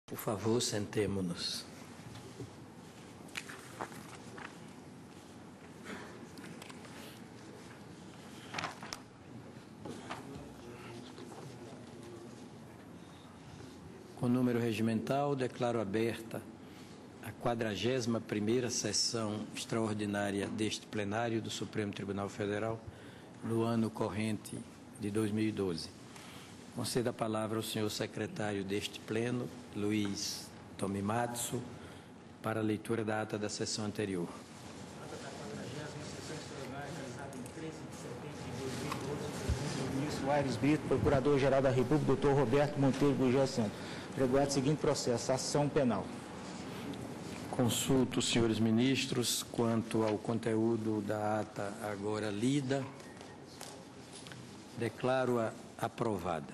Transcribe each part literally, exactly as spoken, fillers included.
Por favor, sentemo-nos. Com número regimental, declaro aberta a quadragésima primeira sessão extraordinária deste plenário do Supremo Tribunal Federal no ano corrente de dois mil e doze. Concedo a palavra ao senhor secretário deste pleno, Luiz Tomimatsu, para a leitura da ata da sessão anterior. Ata da quadragésima sessão extraordinária realizada em treze de setembro de dois mil e doze, do ministro Aires Brito, Procurador-Geral da República, doutor Roberto Monteiro Gurgel Santos. Pregoado o seguinte processo: ação penal. Consulto os senhores ministros quanto ao conteúdo da ata agora lida. Declaro-a aprovada.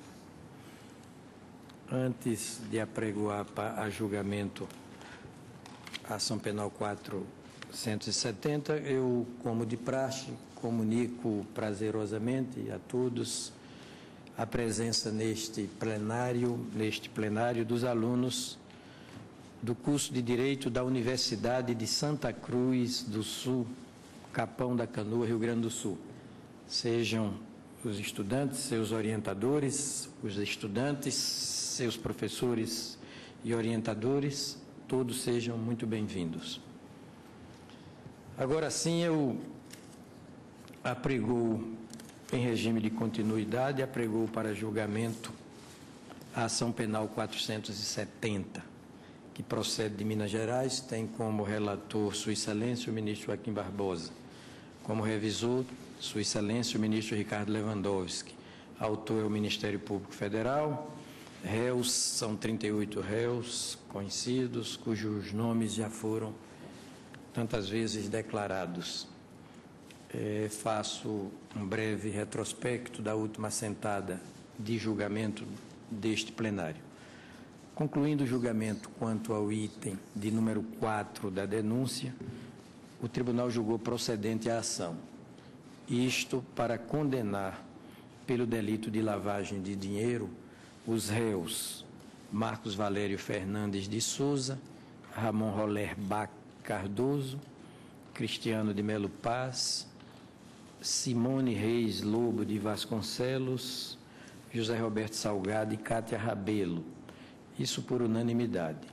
Antes de apregoar a julgamento a ação penal quatrocentos e setenta, eu, como de praxe, comunico prazerosamente a todos a presença neste plenário, neste plenário dos alunos do curso de Direito da Universidade de Santa Cruz do Sul, Capão da Canoa, Rio Grande do Sul. Sejam os estudantes, seus orientadores, os estudantes, seus professores e orientadores, todos sejam muito bem-vindos. Agora sim, eu apregoo em regime de continuidade, apregoo para julgamento a ação penal quatrocentos e setenta, que procede de Minas Gerais, tem como relator Sua Excelência o ministro Joaquim Barbosa, como revisor Sua Excelência o ministro Ricardo Lewandowski. Autor é o Ministério Público Federal. Réus são trinta e oito réus conhecidos, cujos nomes já foram tantas vezes declarados. É, faço um breve retrospecto da última sentada de julgamento deste plenário. Concluindo o julgamento quanto ao item de número quatro da denúncia, o tribunal julgou procedente a ação. Isto para condenar pelo delito de lavagem de dinheiro os réus Marcos Valério Fernandes de Souza, Ramon Roller Bach Cardoso, Cristiano de Melo Paz, Simone Reis Lobo de Vasconcelos, José Roberto Salgado e Cátia Rabelo. Isso por unanimidade.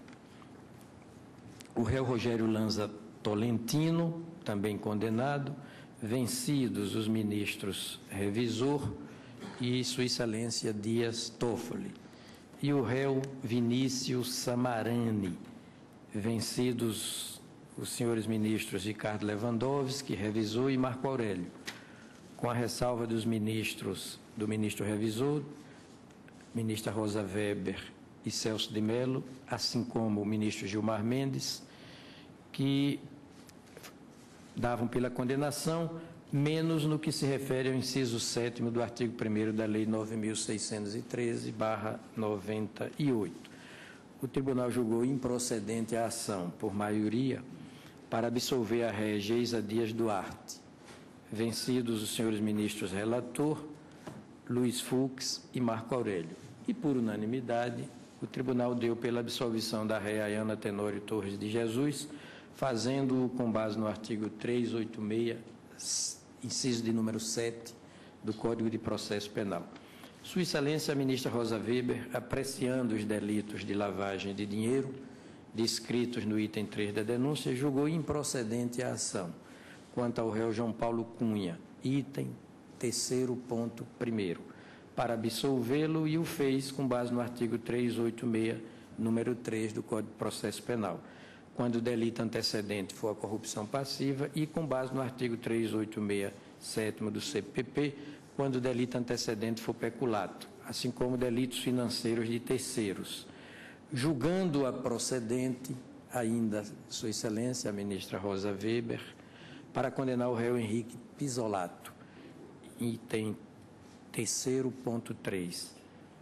O réu Rogério Lanza Tolentino, também condenado, vencidos os ministros revisor e Sua Excelência Dias Toffoli, e o réu Vinícius Samarani, vencidos os senhores ministros Ricardo Lewandowski, revisor, e Marco Aurélio, com a ressalva dos ministros, do ministro revisor, ministra Rosa Weber e Celso de Mello, assim como o ministro Gilmar Mendes, que davam pela condenação, menos no que se refere ao inciso sétimo do artigo primeiro da Lei nove mil seiscentos e treze barra noventa e oito. O tribunal julgou improcedente a ação, por maioria, para absolver a réia Geisa Dias Duarte, vencidos os senhores ministros relator, Luiz Fux e Marco Aurélio. E, por unanimidade, o tribunal deu pela absolvição da réia Ana Tenório Torres de Jesus, fazendo-o com base no artigo trezentos e oitenta e seis, inciso de número sete, do Código de Processo Penal. Sua Excelência a ministra Rosa Weber, apreciando os delitos de lavagem de dinheiro descritos no item três da denúncia, julgou improcedente a ação quanto ao réu João Paulo Cunha, item terceiro ponto primeiro, para absolvê-lo, e o fez com base no artigo trezentos e oitenta e seis, número três do Código de Processo Penal, quando o delito antecedente for a corrupção passiva, e com base no artigo trezentos e oitenta e seis, sétimo do C P P, quando o delito antecedente for peculato, assim como delitos financeiros de terceiros. Julgando-a procedente, ainda Sua Excelência, a ministra Rosa Weber, para condenar o réu Henrique Pisolato, item terceiro ponto três,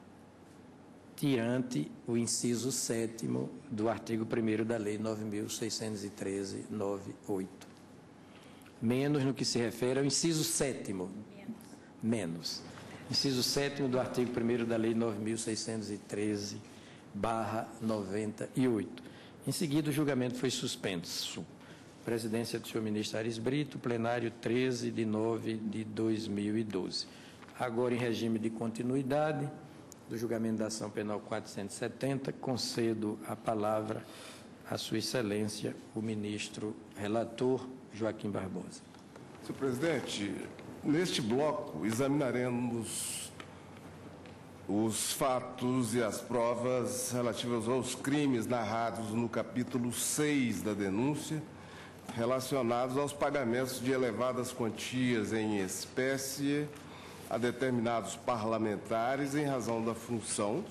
tirante o inciso sétimo do artigo primeiro da Lei nove mil seiscentos e treze, noventa e oito. Menos no que se refere ao inciso sétimo. Menos. Inciso sétimo do artigo primeiro da Lei nove mil seiscentos e treze, barra noventa e oito. Em seguida, o julgamento foi suspenso. Presidência do senhor ministro Aires Brito, plenário treze de nove de dois mil e doze. Agora, em regime de continuidade do julgamento da ação penal quatrocentos e setenta, concedo a palavra à sua excelência, o ministro relator Joaquim Barbosa. Senhor presidente, neste bloco examinaremos os fatos e as provas relativas aos crimes narrados no capítulo seis da denúncia, relacionados aos pagamentos de elevadas quantias em espécie a determinados parlamentares em razão da função,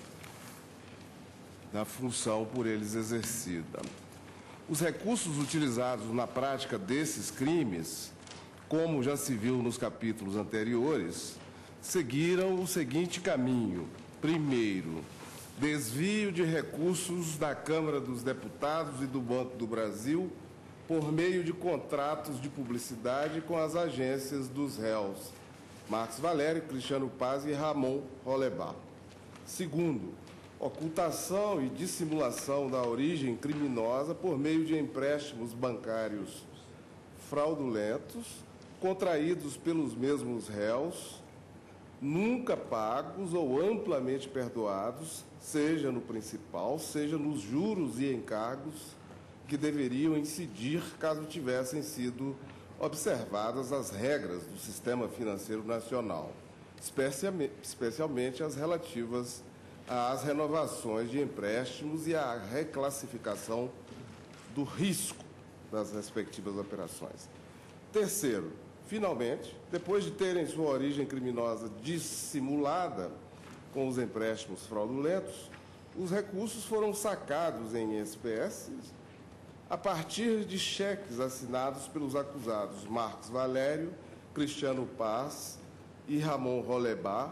da função por eles exercida. Os recursos utilizados na prática desses crimes, como já se viu nos capítulos anteriores, seguiram o seguinte caminho. Primeiro, desvio de recursos da Câmara dos Deputados e do Banco do Brasil por meio de contratos de publicidade com as agências dos réus Marcos Valério, Cristiano Paz e Ramon Rolebá. Segundo, ocultação e dissimulação da origem criminosa por meio de empréstimos bancários fraudulentos, contraídos pelos mesmos réus, nunca pagos ou amplamente perdoados, seja no principal, seja nos juros e encargos que deveriam incidir caso tivessem sido observadas as regras do sistema financeiro nacional, especialmente, especialmente as relativas às renovações de empréstimos e à reclassificação do risco das respectivas operações. Terceiro, finalmente, depois de terem sua origem criminosa dissimulada com os empréstimos fraudulentos, os recursos foram sacados em espécies a partir de cheques assinados pelos acusados Marcos Valério, Cristiano Paz e Ramon Rolebá,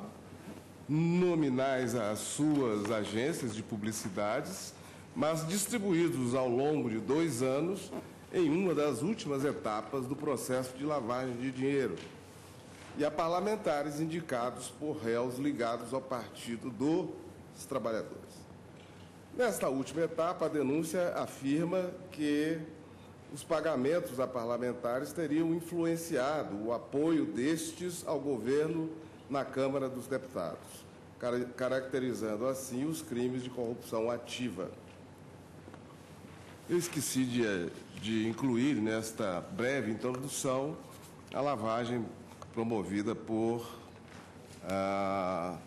nominais às suas agências de publicidades, mas distribuídos ao longo de dois anos em uma das últimas etapas do processo de lavagem de dinheiro, e a parlamentares indicados por réus ligados ao Partido dos Trabalhadores. Nesta última etapa, a denúncia afirma que os pagamentos a parlamentares teriam influenciado o apoio destes ao governo na Câmara dos Deputados, caracterizando assim os crimes de corrupção ativa. Eu esqueci de, de incluir nesta breve introdução a lavagem promovida por ah,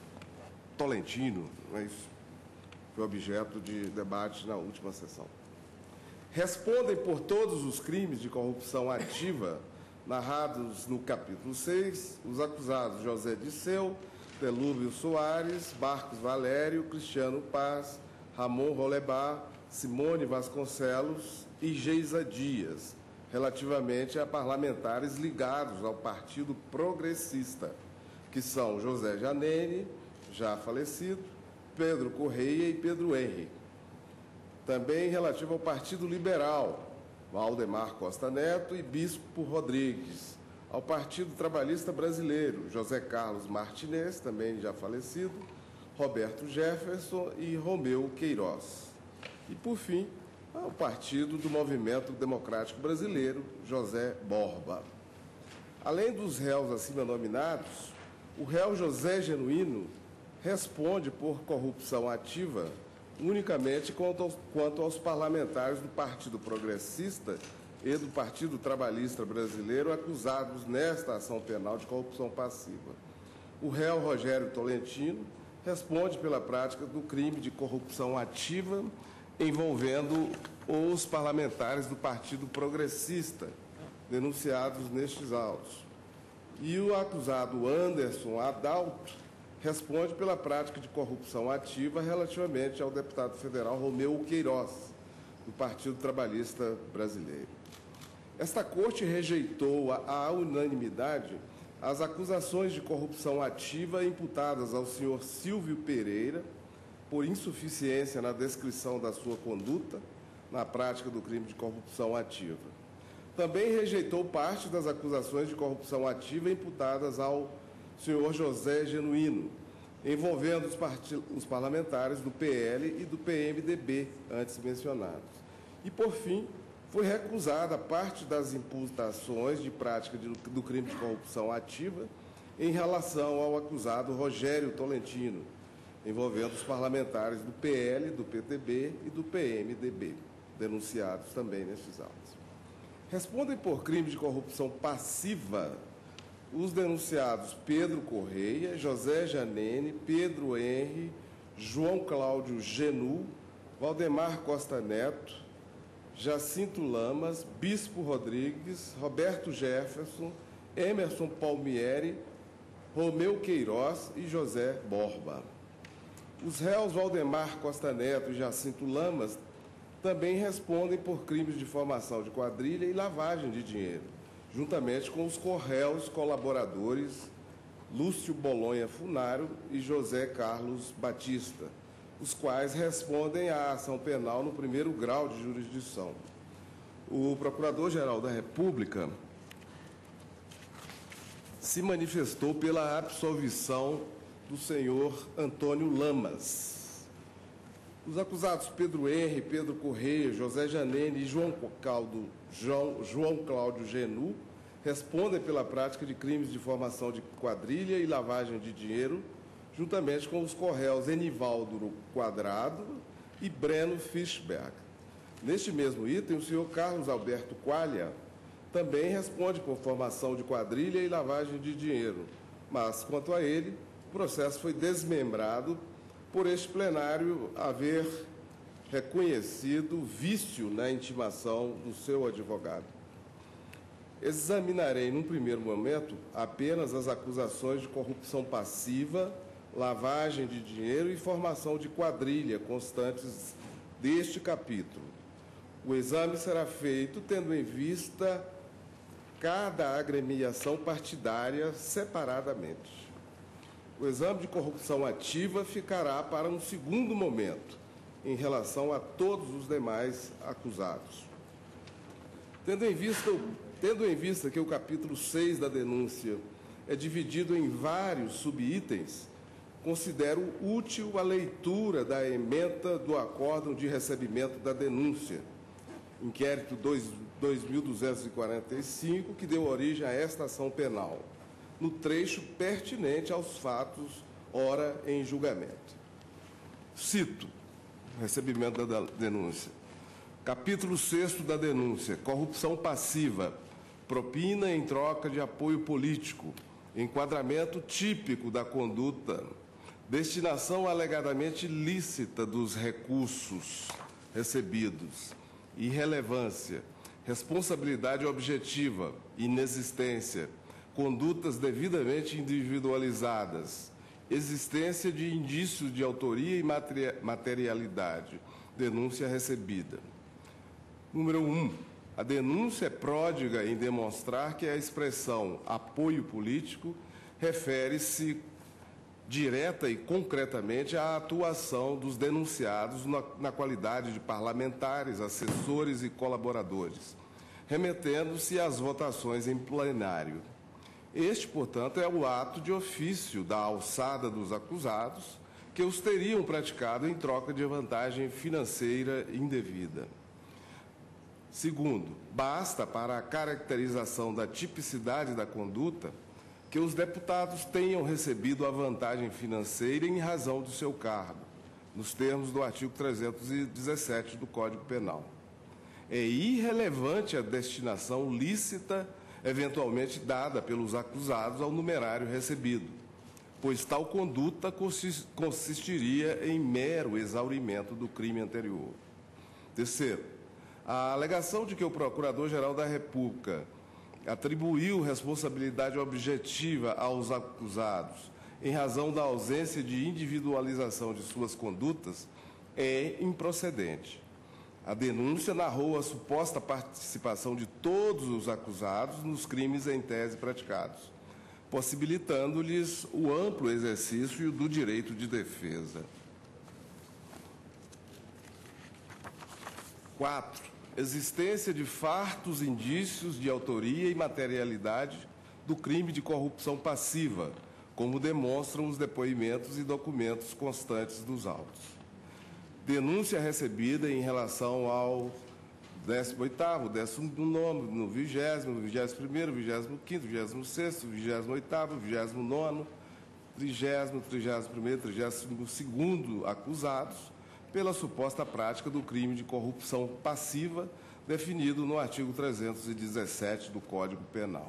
Tolentino, não é isso? Foi objeto de debate na última sessão. Respondem por todos os crimes de corrupção ativa narrados no capítulo seis os acusados José Disseu, Delúbio Soares, Marcos Valério, Cristiano Paz, Ramon Rolebá, Simone Vasconcelos e Geisa Dias, relativamente a parlamentares ligados ao Partido Progressista, que são José Janene, já falecido, Pedro Correia e Pedro Henrique. Também relativo ao Partido Liberal, Valdemar Costa Neto e Bispo Rodrigues. Ao Partido Trabalhista Brasileiro, José Carlos Martinez, também já falecido, Roberto Jefferson e Romeu Queiroz. E, por fim, ao Partido do Movimento Democrático Brasileiro, José Borba. Além dos réus acima nominados, o réu José Genuíno responde por corrupção ativa unicamente quanto aos, quanto aos parlamentares do Partido Progressista e do Partido Trabalhista Brasileiro acusados nesta ação penal de corrupção passiva. O réu Rogério Tolentino responde pela prática do crime de corrupção ativa envolvendo os parlamentares do Partido Progressista, denunciados nestes autos. E o acusado Anderson Adalto responde pela prática de corrupção ativa relativamente ao deputado federal Romeu Queiroz, do Partido Trabalhista Brasileiro. Esta Corte rejeitou à unanimidade as acusações de corrupção ativa imputadas ao senhor Silvio Pereira por insuficiência na descrição da sua conduta na prática do crime de corrupção ativa. Também rejeitou parte das acusações de corrupção ativa imputadas ao senhor José Genuíno, envolvendo os, os parlamentares do P L e do P M D B, antes mencionados. E, por fim, foi recusada parte das imputações de prática de, do crime de corrupção ativa em relação ao acusado Rogério Tolentino, envolvendo os parlamentares do P L, do P T B e do P M D B, denunciados também nestes autos. Respondem por crime de corrupção passiva os denunciados Pedro Correia, José Janene, Pedro Henri, João Cláudio Genu, Valdemar Costa Neto, Jacinto Lamas, Bispo Rodrigues, Roberto Jefferson, Emerson Palmieri, Romeu Queiroz e José Borba. Os réus Valdemar Costa Neto e Jacinto Lamas também respondem por crimes de formação de quadrilha e lavagem de dinheiro, juntamente com os corréus colaboradores Lúcio Bolonha Funaro e José Carlos Batista, os quais respondem à ação penal no primeiro grau de jurisdição. O Procurador-Geral da República se manifestou pela absolvição do senhor Antônio Lamas. Os acusados Pedro Henri, Pedro Correia, José Janene e João, Caldo, João, João Cláudio Genu respondem pela prática de crimes de formação de quadrilha e lavagem de dinheiro, juntamente com os corréus Enivaldo Quadrado e Breno Fischberg. Neste mesmo item, o senhor Carlos Alberto Qualha também responde por formação de quadrilha e lavagem de dinheiro, mas, quanto a ele, o processo foi desmembrado por este plenário haver reconhecido vício na intimação do seu advogado. Examinarei, num primeiro momento, apenas as acusações de corrupção passiva, lavagem de dinheiro e formação de quadrilha constantes deste capítulo. O exame será feito tendo em vista cada agremiação partidária separadamente. O exame de corrupção ativa ficará para um segundo momento, em relação a todos os demais acusados. Tendo em vista, tendo em vista que o capítulo seis da denúncia é dividido em vários subitens, considero útil a leitura da ementa do acórdão de recebimento da denúncia, inquérito dois mil duzentos e quarenta e cinco, que deu origem a esta ação penal, no trecho pertinente aos fatos, ora em julgamento. Cito o recebimento da denúncia. Capítulo sexto da denúncia, corrupção passiva, propina em troca de apoio político, enquadramento típico da conduta, destinação alegadamente lícita dos recursos recebidos, irrelevância, responsabilidade objetiva, inexistência, condutas devidamente individualizadas, existência de indícios de autoria e materialidade, denúncia recebida. Número um, a denúncia é pródiga em demonstrar que a expressão apoio político refere-se direta e concretamente à atuação dos denunciados na, na qualidade de parlamentares, assessores e colaboradores, remetendo-se às votações em plenário. Este, portanto, é o ato de ofício da alçada dos acusados que os teriam praticado em troca de vantagem financeira indevida. Segundo, basta para a caracterização da tipicidade da conduta que os deputados tenham recebido a vantagem financeira em razão do seu cargo, nos termos do artigo trezentos e dezessete do Código Penal. É irrelevante a destinação lícita eventualmente dada pelos acusados ao numerário recebido, pois tal conduta consistiria em mero exaurimento do crime anterior. Terceiro, a alegação de que o Procurador-Geral da República atribuiu responsabilidade objetiva aos acusados em razão da ausência de individualização de suas condutas é improcedente. A denúncia narrou a suposta participação de todos os acusados nos crimes em tese praticados, possibilitando-lhes o amplo exercício do direito de defesa. Quatro, existência de fartos indícios de autoria e materialidade do crime de corrupção passiva, como demonstram os depoimentos e documentos constantes dos autos. Denúncia recebida em relação ao décimo oitavo, décimo nono, no vigésimo, vigésimo primeiro, vigésimo quinto, vigésimo sexto, vigésimo oitavo, vigésimo nono, trigésimo, trigésimo primeiro, trigésimo segundo acusados pela suposta prática do crime de corrupção passiva definido no artigo trezentos e dezessete do Código Penal.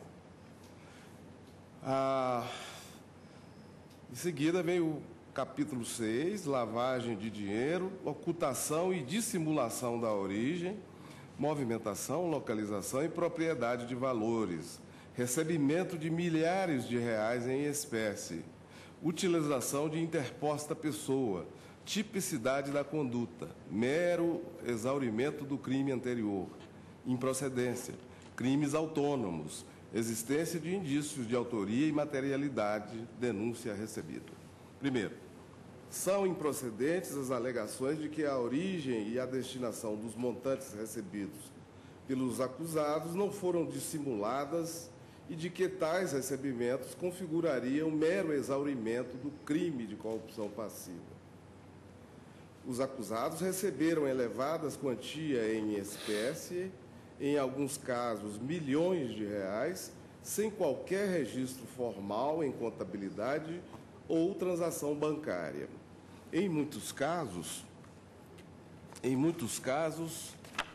Ah, em seguida vem o capítulo seis, lavagem de dinheiro, ocultação e dissimulação da origem, movimentação, localização e propriedade de valores, recebimento de milhares de reais em espécie, utilização de interposta pessoa, tipicidade da conduta, mero exaurimento do crime anterior, improcedência, crimes autônomos, existência de indícios de autoria e materialidade, denúncia recebida. Primeiro, são improcedentes as alegações de que a origem e a destinação dos montantes recebidos pelos acusados não foram dissimuladas e de que tais recebimentos configurariam mero exaurimento do crime de corrupção passiva. Os acusados receberam elevadas quantias em espécie, em alguns casos milhões de reais, sem qualquer registro formal em contabilidade ou transação bancária. Em muitos casos, em muitos casos,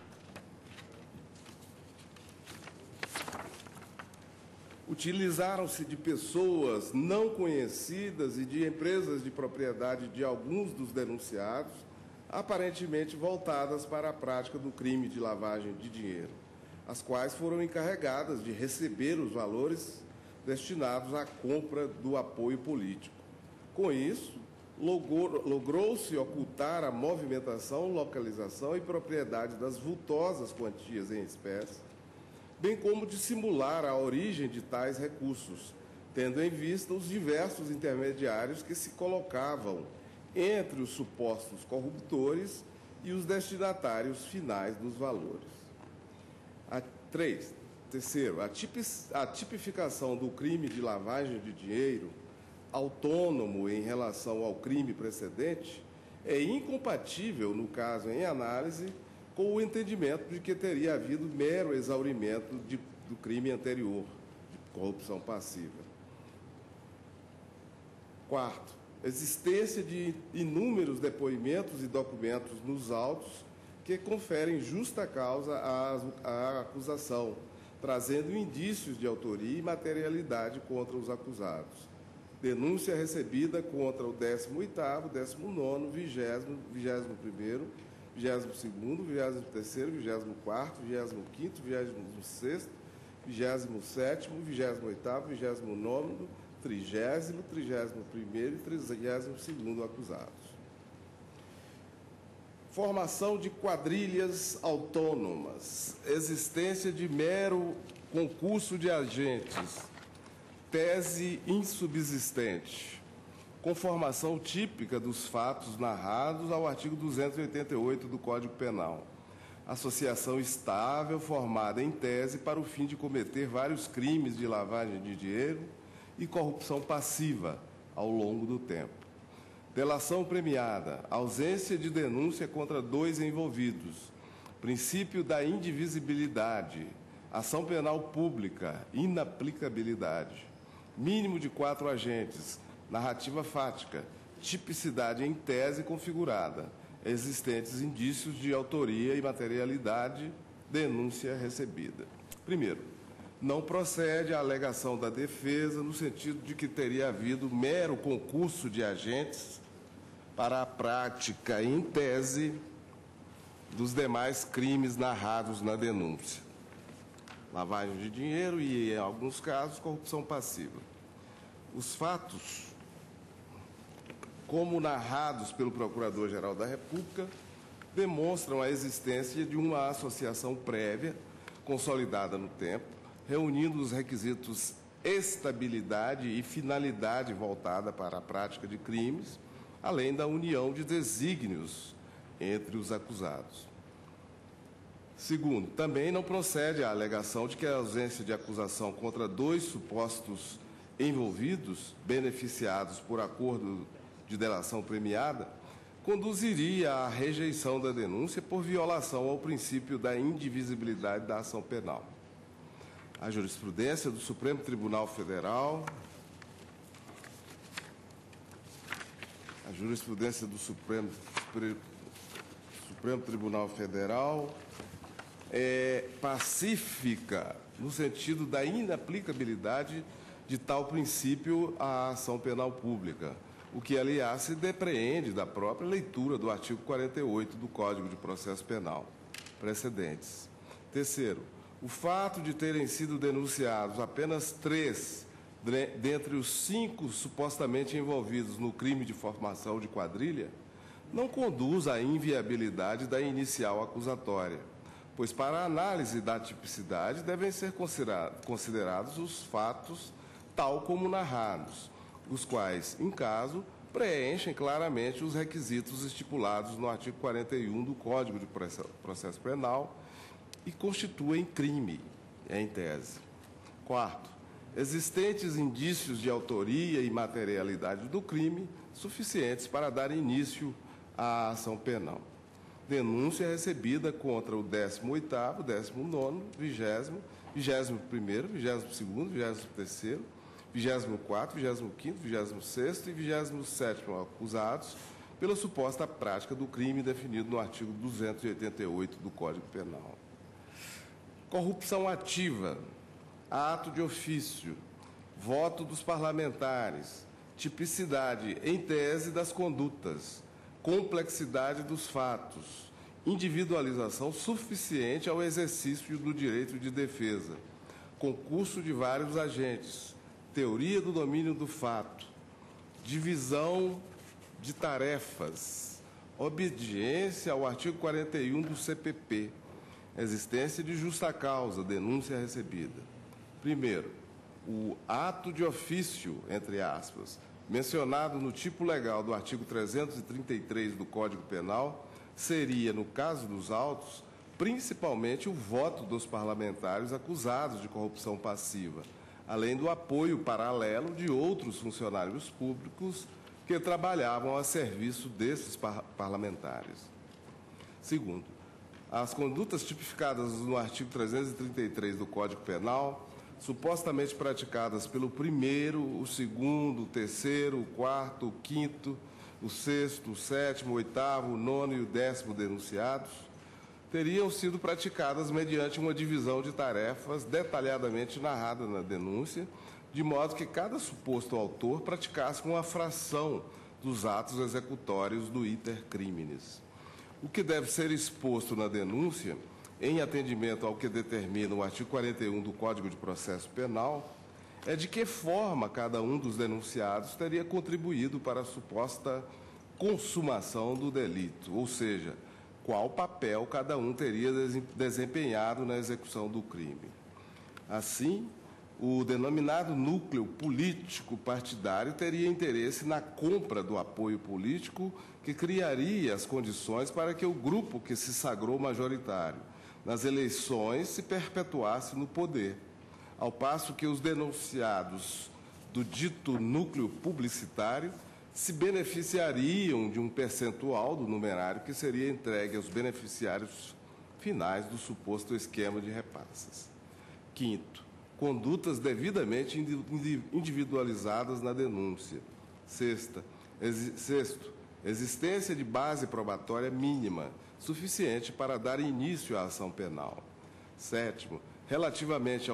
utilizaram-se de pessoas não conhecidas e de empresas de propriedade de alguns dos denunciados, aparentemente voltadas para a prática do crime de lavagem de dinheiro, as quais foram encarregadas de receber os valores destinados à compra do apoio político. Com isso, logrou-se ocultar a movimentação, localização e propriedade das vultosas quantias em espécie, bem como dissimular a origem de tais recursos, tendo em vista os diversos intermediários que se colocavam entre os supostos corruptores e os destinatários finais dos valores. A, três. Terceiro, a, tipi, a tipificação do crime de lavagem de dinheiro autônomo em relação ao crime precedente é incompatível, no caso em análise, com o entendimento de que teria havido mero exaurimento de, do crime anterior, de corrupção passiva. Quarto, existência de inúmeros depoimentos e documentos nos autos que conferem justa causa à, à acusação, trazendo indícios de autoria e materialidade contra os acusados. Denúncia recebida contra o décimo oitavo, décimo nono, vigésimo, vigésimo primeiro, vigésimo segundo, vigésimo terceiro, vigésimo quarto, vigésimo quinto, vigésimo sexto, vigésimo sétimo, vigésimo oitavo, vigésimo nono, trigésimo, trigésimo primeiro e trigésimo segundo acusados. Formação de quadrilhas autônomas, existência de mero concurso de agentes, tese insubsistente, conformação típica dos fatos narrados ao artigo duzentos e oitenta e oito do Código Penal, associação estável formada em tese para o fim de cometer vários crimes de lavagem de dinheiro e corrupção passiva ao longo do tempo. Delação premiada, ausência de denúncia contra dois envolvidos, princípio da indivisibilidade, ação penal pública, inaplicabilidade, mínimo de quatro agentes, narrativa fática, tipicidade em tese configurada, existentes indícios de autoria e materialidade, denúncia recebida. Primeiro, não procede a alegação da defesa no sentido de que teria havido mero concurso de agentes para a prática, em tese, dos demais crimes narrados na denúncia. Lavagem de dinheiro e, em alguns casos, corrupção passiva. Os fatos, como narrados pelo Procurador-Geral da República, demonstram a existência de uma associação prévia, consolidada no tempo, reunindo os requisitos estabilidade e finalidade voltada para a prática de crimes, além da união de desígnios entre os acusados. Segundo, também não procede a alegação de que a ausência de acusação contra dois supostos envolvidos, beneficiados por acordo de delação premiada, conduziria à rejeição da denúncia por violação ao princípio da indivisibilidade da ação penal. A jurisprudência do Supremo Tribunal Federal, a jurisprudência do Supremo, Supremo Tribunal Federal é pacífica no sentido da inaplicabilidade de tal princípio à ação penal pública, o que, aliás, se depreende da própria leitura do artigo quarenta e oito do Código de Processo Penal. Precedentes. Terceiro, o fato de terem sido denunciados apenas três dentre os cinco supostamente envolvidos no crime de formação de quadrilha não conduz à inviabilidade da inicial acusatória, pois, para a análise da tipicidade, devem ser considerados os fatos tal como narrados, os quais, em caso, preenchem claramente os requisitos estipulados no artigo quarenta e um do Código de Processo Penal e constituem crime, em tese. Quarto, existentes indícios de autoria e materialidade do crime suficientes para dar início à ação penal. Denúncia recebida contra o décimo oitavo, décimo nono, vigésimo, vigésimo primeiro, vigésimo segundo, vigésimo terceiro, vigésimo quarto, vigésimo quinto, vigésimo sexto e vigésimo sétimo acusados pela suposta prática do crime definido no artigo duzentos e oitenta e oito do Código Penal. Corrupção ativa, ato de ofício, voto dos parlamentares, tipicidade em tese das condutas, complexidade dos fatos, individualização suficiente ao exercício do direito de defesa, concurso de vários agentes, teoria do domínio do fato, divisão de tarefas, obediência ao artigo quarenta e um do C P P, existência de justa causa, denúncia recebida. Primeiro, o ato de ofício, entre aspas, mencionado no tipo legal do artigo trezentos e trinta e três do Código Penal, seria, no caso dos autos, principalmente o voto dos parlamentares acusados de corrupção passiva, além do apoio paralelo de outros funcionários públicos que trabalhavam a serviço desses par parlamentares. Segundo, as condutas tipificadas no artigo trezentos e trinta e três do Código Penal, supostamente praticadas pelo primeiro, o segundo, o terceiro, o quarto, o quinto, o sexto, o sétimo, o oitavo, o nono e o décimo denunciados, teriam sido praticadas mediante uma divisão de tarefas detalhadamente narrada na denúncia, de modo que cada suposto autor praticasse uma fração dos atos executórios do iter criminis. O que deve ser exposto na denúncia, em atendimento ao que determina o artigo quarenta e um do Código de Processo Penal, é de que forma cada um dos denunciados teria contribuído para a suposta consumação do delito, ou seja, qual papel cada um teria desempenhado na execução do crime. Assim, o denominado núcleo político partidário teria interesse na compra do apoio político que criaria as condições para que o grupo que se sagrou majoritário nas eleições se perpetuasse no poder, ao passo que os denunciados do dito núcleo publicitário se beneficiariam de um percentual do numerário que seria entregue aos beneficiários finais do suposto esquema de repasses. Quinto, condutas devidamente individualizadas na denúncia. Sexta, exi sexto, existência de base probatória mínima, suficiente para dar início à ação penal. Sétimo, relativamente ao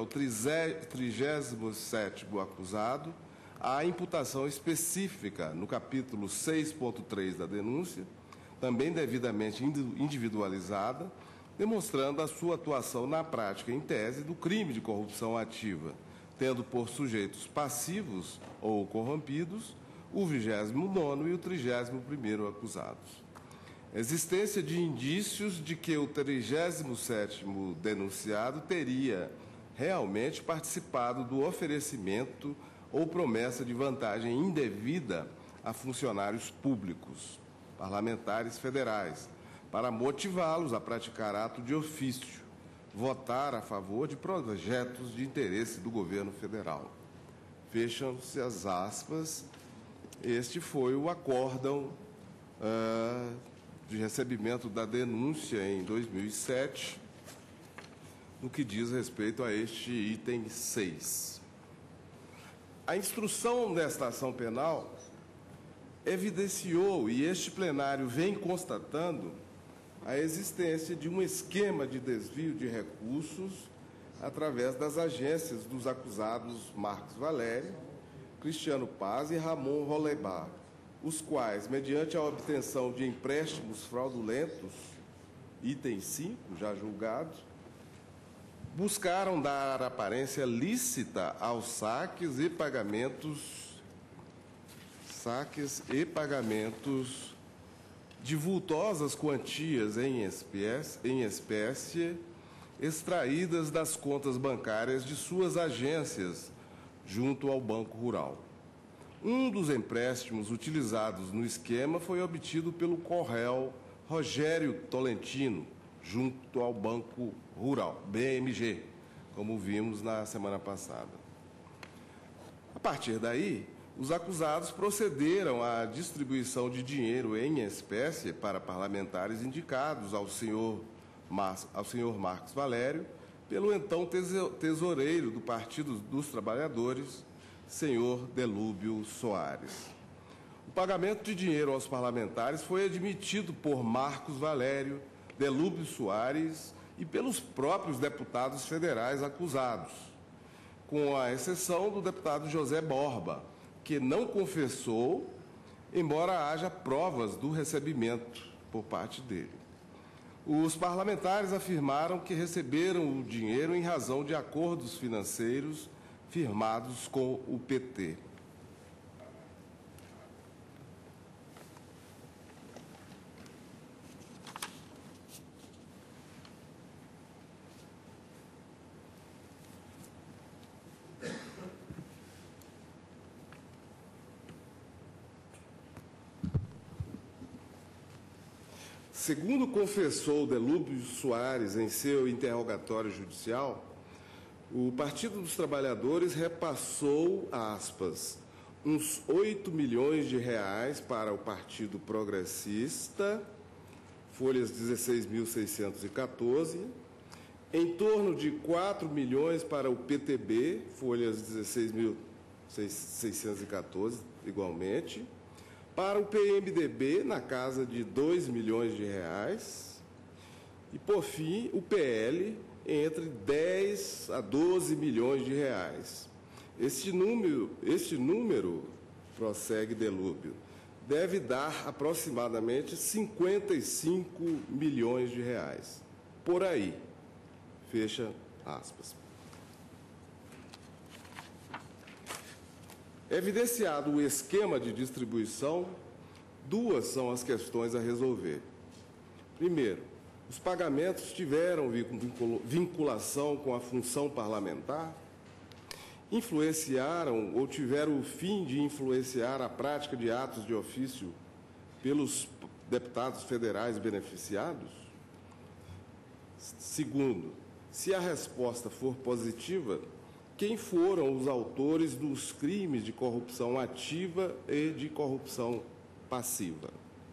trigésimo sétimo acusado, há imputação específica no capítulo seis ponto três da denúncia, também devidamente individualizada, demonstrando a sua atuação na prática, em tese, do crime de corrupção ativa, tendo por sujeitos passivos ou corrompidos o vigésimo nono e o trigésimo primeiro acusados. Existência de indícios de que o trigésimo sétimo denunciado teria realmente participado do oferecimento ou promessa de vantagem indevida a funcionários públicos, parlamentares federais, para motivá-los a praticar ato de ofício, votar a favor de projetos de interesse do governo federal. Fecham-se as aspas. Este foi o acórdão ah, de recebimento da denúncia em dois mil e sete, no que diz respeito a este item seis. A instrução desta ação penal evidenciou, e este plenário vem constatando, a existência de um esquema de desvio de recursos através das agências dos acusados Marcos Valério, Cristiano Paz e Ramon Rolebar, os quais, mediante a obtenção de empréstimos fraudulentos, item cinco, já julgado, buscaram dar aparência lícita aos saques e pagamentos, saques e pagamentos de vultosas quantias em espécie, em espécie extraídas das contas bancárias de suas agências junto ao Banco Rural. Um dos empréstimos utilizados no esquema foi obtido pelo Corréu Rogério Tolentino, junto ao Banco Rural, B M G, como vimos na semana passada. A partir daí, os acusados procederam à distribuição de dinheiro em espécie para parlamentares indicados ao senhor, Mar... ao senhor Marcos Valério, pelo então tesoureiro do Partido dos Trabalhadores, senhor Delúbio Soares. O pagamento de dinheiro aos parlamentares foi admitido por Marcos Valério, Delúbio Soares e pelos próprios deputados federais acusados, com a exceção do deputado José Borba, que não confessou, embora haja provas do recebimento por parte dele. Os parlamentares afirmaram que receberam o dinheiro em razão de acordos financeiros firmados com o P T. Segundo confessou Delúbio Soares em seu interrogatório judicial, o Partido dos Trabalhadores repassou, aspas, uns oito milhões de reais para o Partido Progressista, folhas dezesseis mil seiscentos e quatorze, em torno de quatro milhões para o P T B, folhas dezesseis mil seiscentos e quatorze, igualmente, para o P M D B, na casa de dois milhões de reais, e, por fim, o P L, entre dez a doze milhões de reais. Este número, este número, prossegue Delúbio, deve dar aproximadamente cinquenta e cinco milhões de reais. Por aí. Fecha aspas. Evidenciado o esquema de distribuição, duas são as questões a resolver. Primeiro, os pagamentos tiveram vinculação com a função parlamentar? Influenciaram ou tiveram o fim de influenciar a prática de atos de ofício pelos deputados federais beneficiados? Segundo, se a resposta for positiva, quem foram os autores dos crimes de corrupção ativa e de corrupção passiva?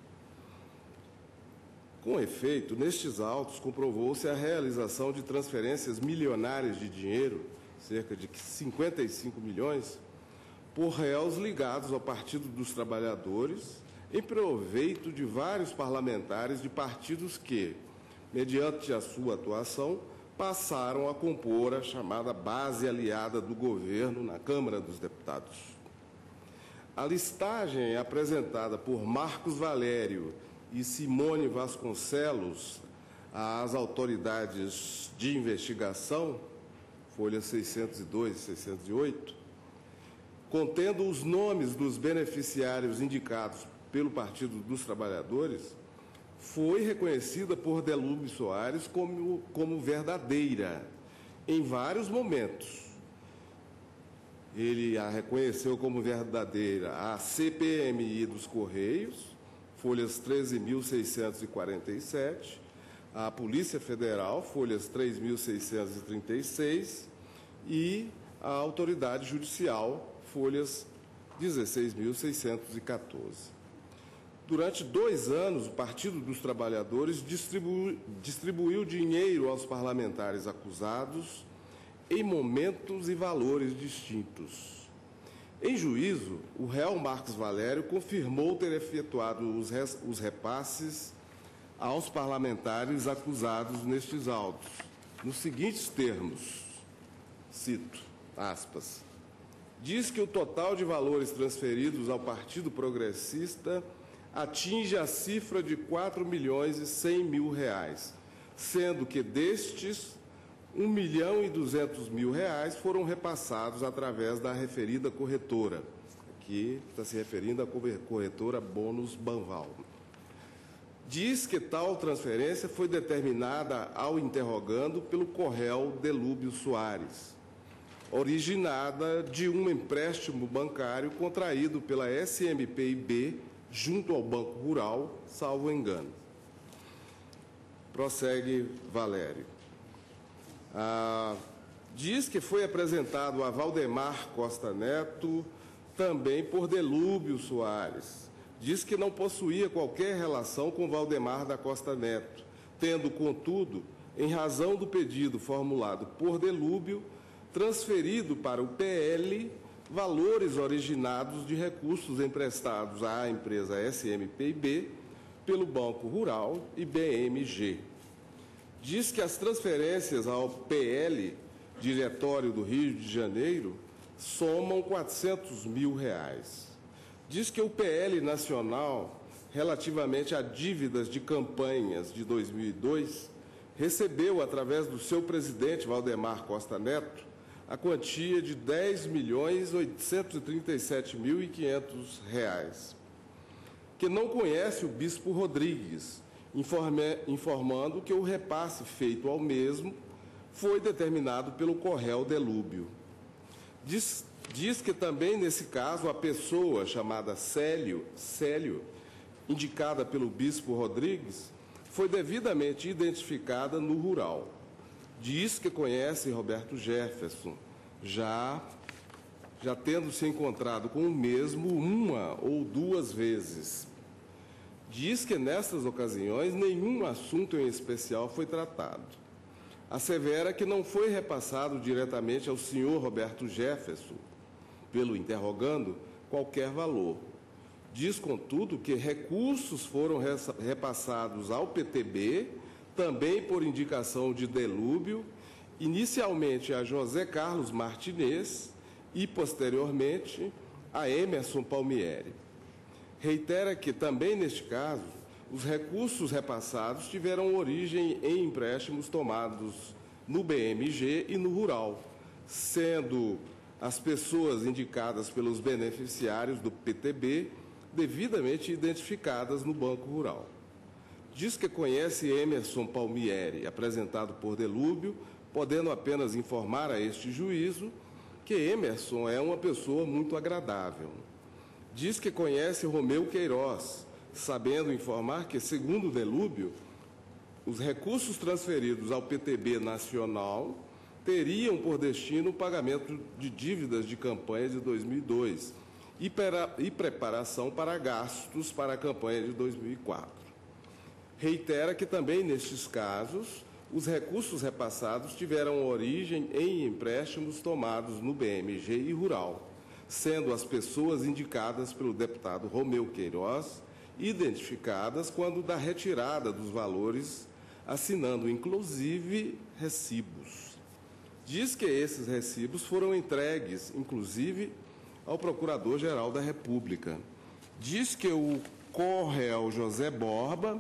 Com efeito, nestes autos, comprovou-se a realização de transferências milionárias de dinheiro, cerca de cinquenta e cinco milhões, por réus ligados ao Partido dos Trabalhadores, em proveito de vários parlamentares de partidos que, mediante a sua atuação, passaram a compor a chamada base aliada do governo na Câmara dos Deputados. A listagem apresentada por Marcos Valério e Simone Vasconcelos às autoridades de investigação, folhas seiscentos e dois e seiscentos e oito, contendo os nomes dos beneficiários indicados pelo Partido dos Trabalhadores, foi reconhecida por Delúbio Soares como, como verdadeira, em vários momentos. Ele a reconheceu como verdadeira a C P M I dos Correios, folhas treze mil seiscentos e quarenta e sete, a Polícia Federal, folhas três mil seiscentos e trinta e seis, e a Autoridade Judicial, folhas dezesseis mil seiscentos e quatorze. Durante dois anos, o Partido dos Trabalhadores distribuiu, distribuiu dinheiro aos parlamentares acusados em momentos e valores distintos. Em juízo, o réu Marcos Valério confirmou ter efetuado os, res, os repasses aos parlamentares acusados nestes autos, nos seguintes termos, cito, aspas, diz que o total de valores transferidos ao Partido Progressista atinge a cifra de quatro milhões e cem mil reais, sendo que destes, um milhão e duzentos mil reais foram repassados através da referida corretora, que está se referindo à corretora Bônus Banval. Diz que tal transferência foi determinada ao interrogando pelo Corréu Delúbio Soares, originada de um empréstimo bancário contraído pela S M P I B junto ao Banco Rural, salvo engano. Prossegue Valério. Ah, diz que foi apresentado a Valdemar Costa Neto também por Delúbio Soares. Diz que não possuía qualquer relação com Valdemar da Costa Neto, tendo, contudo, em razão do pedido formulado por Delúbio, transferido para o P L valores originados de recursos emprestados à empresa S M P I B pelo Banco Rural e B M G. Diz que as transferências ao P L, Diretório do Rio de Janeiro, somam quatrocentos mil reais. Diz que o P L nacional, relativamente a dívidas de campanhas de dois mil e dois, recebeu, através do seu presidente, Valdemar Costa Neto, a quantia de dez milhões oitocentos e trinta e sete mil e quinhentos reais. Que não conhece o Bispo Rodrigues, informe, informando que o repasse feito ao mesmo foi determinado pelo Corréu Delúbio. Diz, diz que também, nesse caso, a pessoa chamada Célio, Célio, indicada pelo Bispo Rodrigues, foi devidamente identificada no rural. Diz que conhece Roberto Jefferson, já, já tendo se encontrado com o mesmo uma ou duas vezes. Diz que, nessas ocasiões, nenhum assunto em especial foi tratado. Assevera que não foi repassado diretamente ao senhor Roberto Jefferson, pelo interrogando, qualquer valor. Diz, contudo, que recursos foram repassados ao P T B, também por indicação de Delúbio, inicialmente a José Carlos Martinez e, posteriormente, a Emerson Palmieri. Reitera que, também neste caso, os recursos repassados tiveram origem em empréstimos tomados no B M G e no Rural, sendo as pessoas indicadas pelos beneficiários do P T B devidamente identificadas no Banco Rural. Diz que conhece Emerson Palmieri, apresentado por Delúbio, podendo apenas informar a este juízo que Emerson é uma pessoa muito agradável. Diz que conhece Romeu Queiroz, sabendo informar que, segundo Delúbio, os recursos transferidos ao P T B nacional teriam por destino o pagamento de dívidas de campanha de dois mil e dois e, para, e preparação para gastos para a campanha de dois mil e quatro. Reitera que também nestes casos, os recursos repassados tiveram origem em empréstimos tomados no B M G e Rural, sendo as pessoas indicadas pelo deputado Romeu Queiroz identificadas quando da retirada dos valores, assinando inclusive recibos. Diz que esses recibos foram entregues, inclusive, ao Procurador-Geral da República. Diz que o Corréu José Borba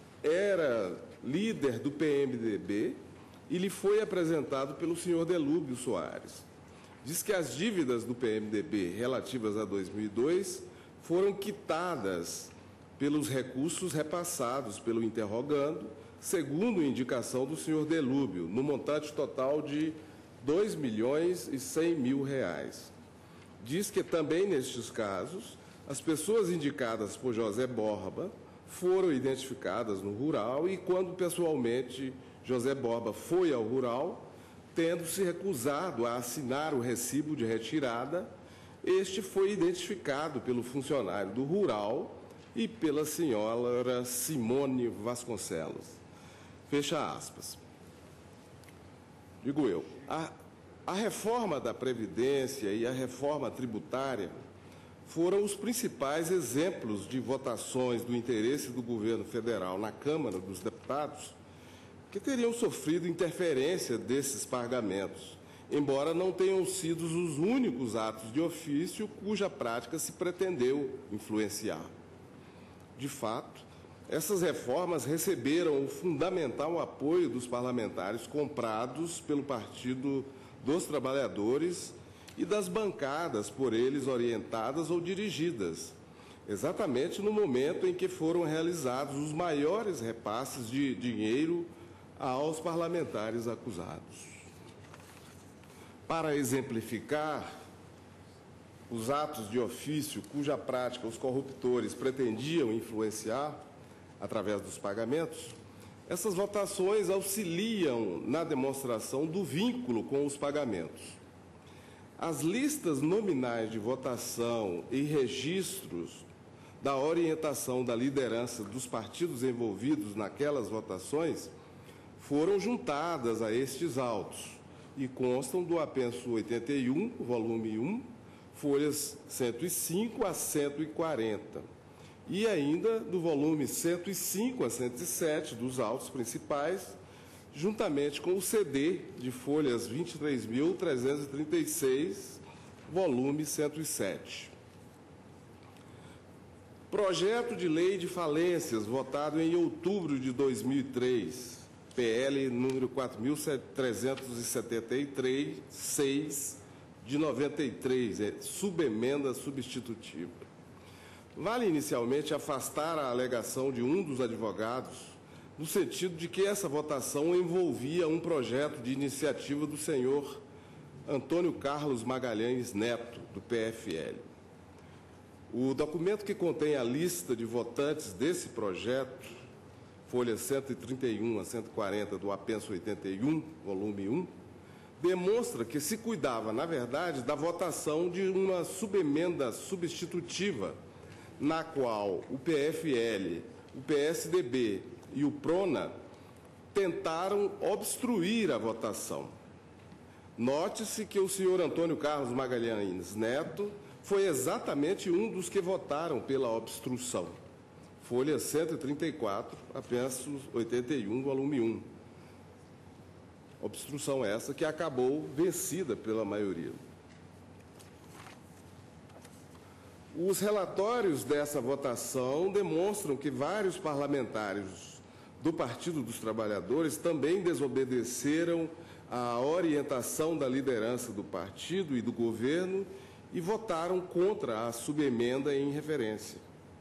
era líder do P M D B e lhe foi apresentado pelo senhor Delúbio Soares. Diz que as dívidas do P M D B relativas a dois mil e dois foram quitadas pelos recursos repassados pelo interrogando, segundo indicação do senhor Delúbio, no montante total de dois milhões e cem mil reais. Diz que também nestes casos, as pessoas indicadas por José Borba foram identificadas no Rural e, quando pessoalmente José Borba foi ao Rural, tendo se recusado a assinar o recibo de retirada Este foi identificado pelo funcionário do Rural e pela senhora Simone Vasconcelos. Fecha aspas. Digo eu, a, a reforma da Previdência e a reforma tributária foram os principais exemplos de votações do interesse do governo federal na Câmara dos Deputados que teriam sofrido interferência desses pagamentos, embora não tenham sido os únicos atos de ofício cuja prática se pretendeu influenciar. De fato, essas reformas receberam o fundamental apoio dos parlamentares comprados pelo Partido dos Trabalhadores e das bancadas por eles orientadas ou dirigidas, exatamente no momento em que foram realizados os maiores repasses de dinheiro aos parlamentares acusados. Para exemplificar os atos de ofício cuja prática os corruptores pretendiam influenciar através dos pagamentos, essas votações auxiliam na demonstração do vínculo com os pagamentos. As listas nominais de votação e registros da orientação da liderança dos partidos envolvidos naquelas votações foram juntadas a estes autos e constam do apenso oitenta e um, volume um, folhas cento e cinco a cento e quarenta, e ainda do volume cento e cinco a cento e sete dos autos principais, juntamente com o C D de folhas vinte e três mil trezentos e trinta e seis, volume cento e sete. Projeto de Lei de Falências, votado em outubro de dois mil e três, P L número quatro mil trezentos e setenta e três, seis, de noventa e três, é subemenda substitutiva. Vale inicialmente afastar a alegação de um dos advogados, no sentido de que essa votação envolvia um projeto de iniciativa do senhor Antônio Carlos Magalhães Neto, do P F L. O documento que contém a lista de votantes desse projeto, folhas cento e trinta e um a cento e quarenta do apenso oitenta e um, volume um, demonstra que se cuidava, na verdade, da votação de uma subemenda substitutiva, na qual o P F L, o P S D B e o PRONA tentaram obstruir a votação. Note-se que o senhor Antônio Carlos Magalhães Neto foi exatamente um dos que votaram pela obstrução. Folha cento e trinta e quatro, apenso oitenta e um, volume um. Obstrução essa que acabou vencida pela maioria. Os relatórios dessa votação demonstram que vários parlamentares do Partido dos Trabalhadores também desobedeceram à orientação da liderança do partido e do governo e votaram contra a subemenda em referência.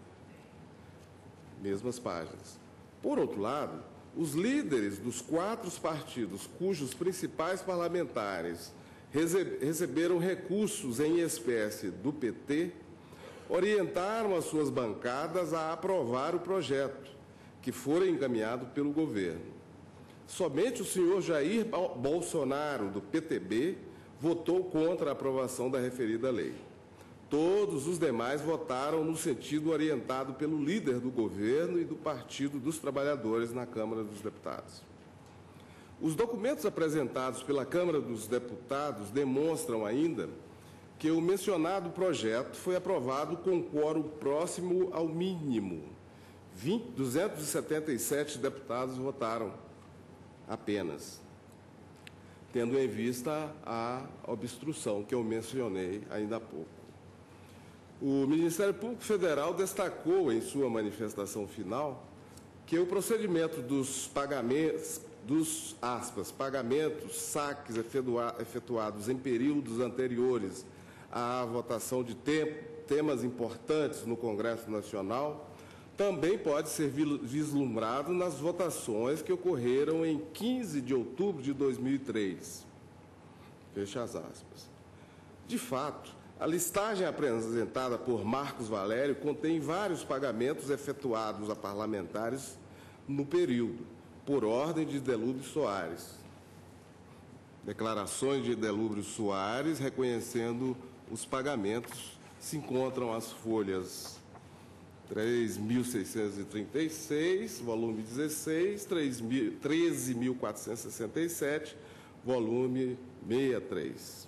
Mesmas páginas. Por outro lado, os líderes dos quatro partidos cujos principais parlamentares receberam recursos em espécie do P T orientaram as suas bancadas a aprovar o projeto, que fora encaminhado pelo governo. Somente o senhor Jair Bolsonaro, do P T B, votou contra a aprovação da referida lei. Todos os demais votaram no sentido orientado pelo líder do governo e do Partido dos Trabalhadores na Câmara dos Deputados. Os documentos apresentados pela Câmara dos Deputados demonstram ainda que o mencionado projeto foi aprovado com quórum próximo ao mínimo. duzentos e setenta e sete deputados votaram apenas, tendo em vista a obstrução que eu mencionei ainda há pouco. O Ministério Público Federal destacou em sua manifestação final que o procedimento dos pagamentos, dos aspas, pagamentos, saques efetuados em períodos anteriores à votação de temas importantes no Congresso Nacional também pode ser vislumbrado nas votações que ocorreram em quinze de outubro de dois mil e três. Fecha as aspas. De fato, a listagem apresentada por Marcos Valério contém vários pagamentos efetuados a parlamentares no período, por ordem de Delúbio Soares. Declarações de Delúbio Soares reconhecendo os pagamentos se encontram as folhas três mil seiscentos e trinta e seis, volume dezesseis, treze mil quatrocentos e sessenta e sete, volume sessenta e três.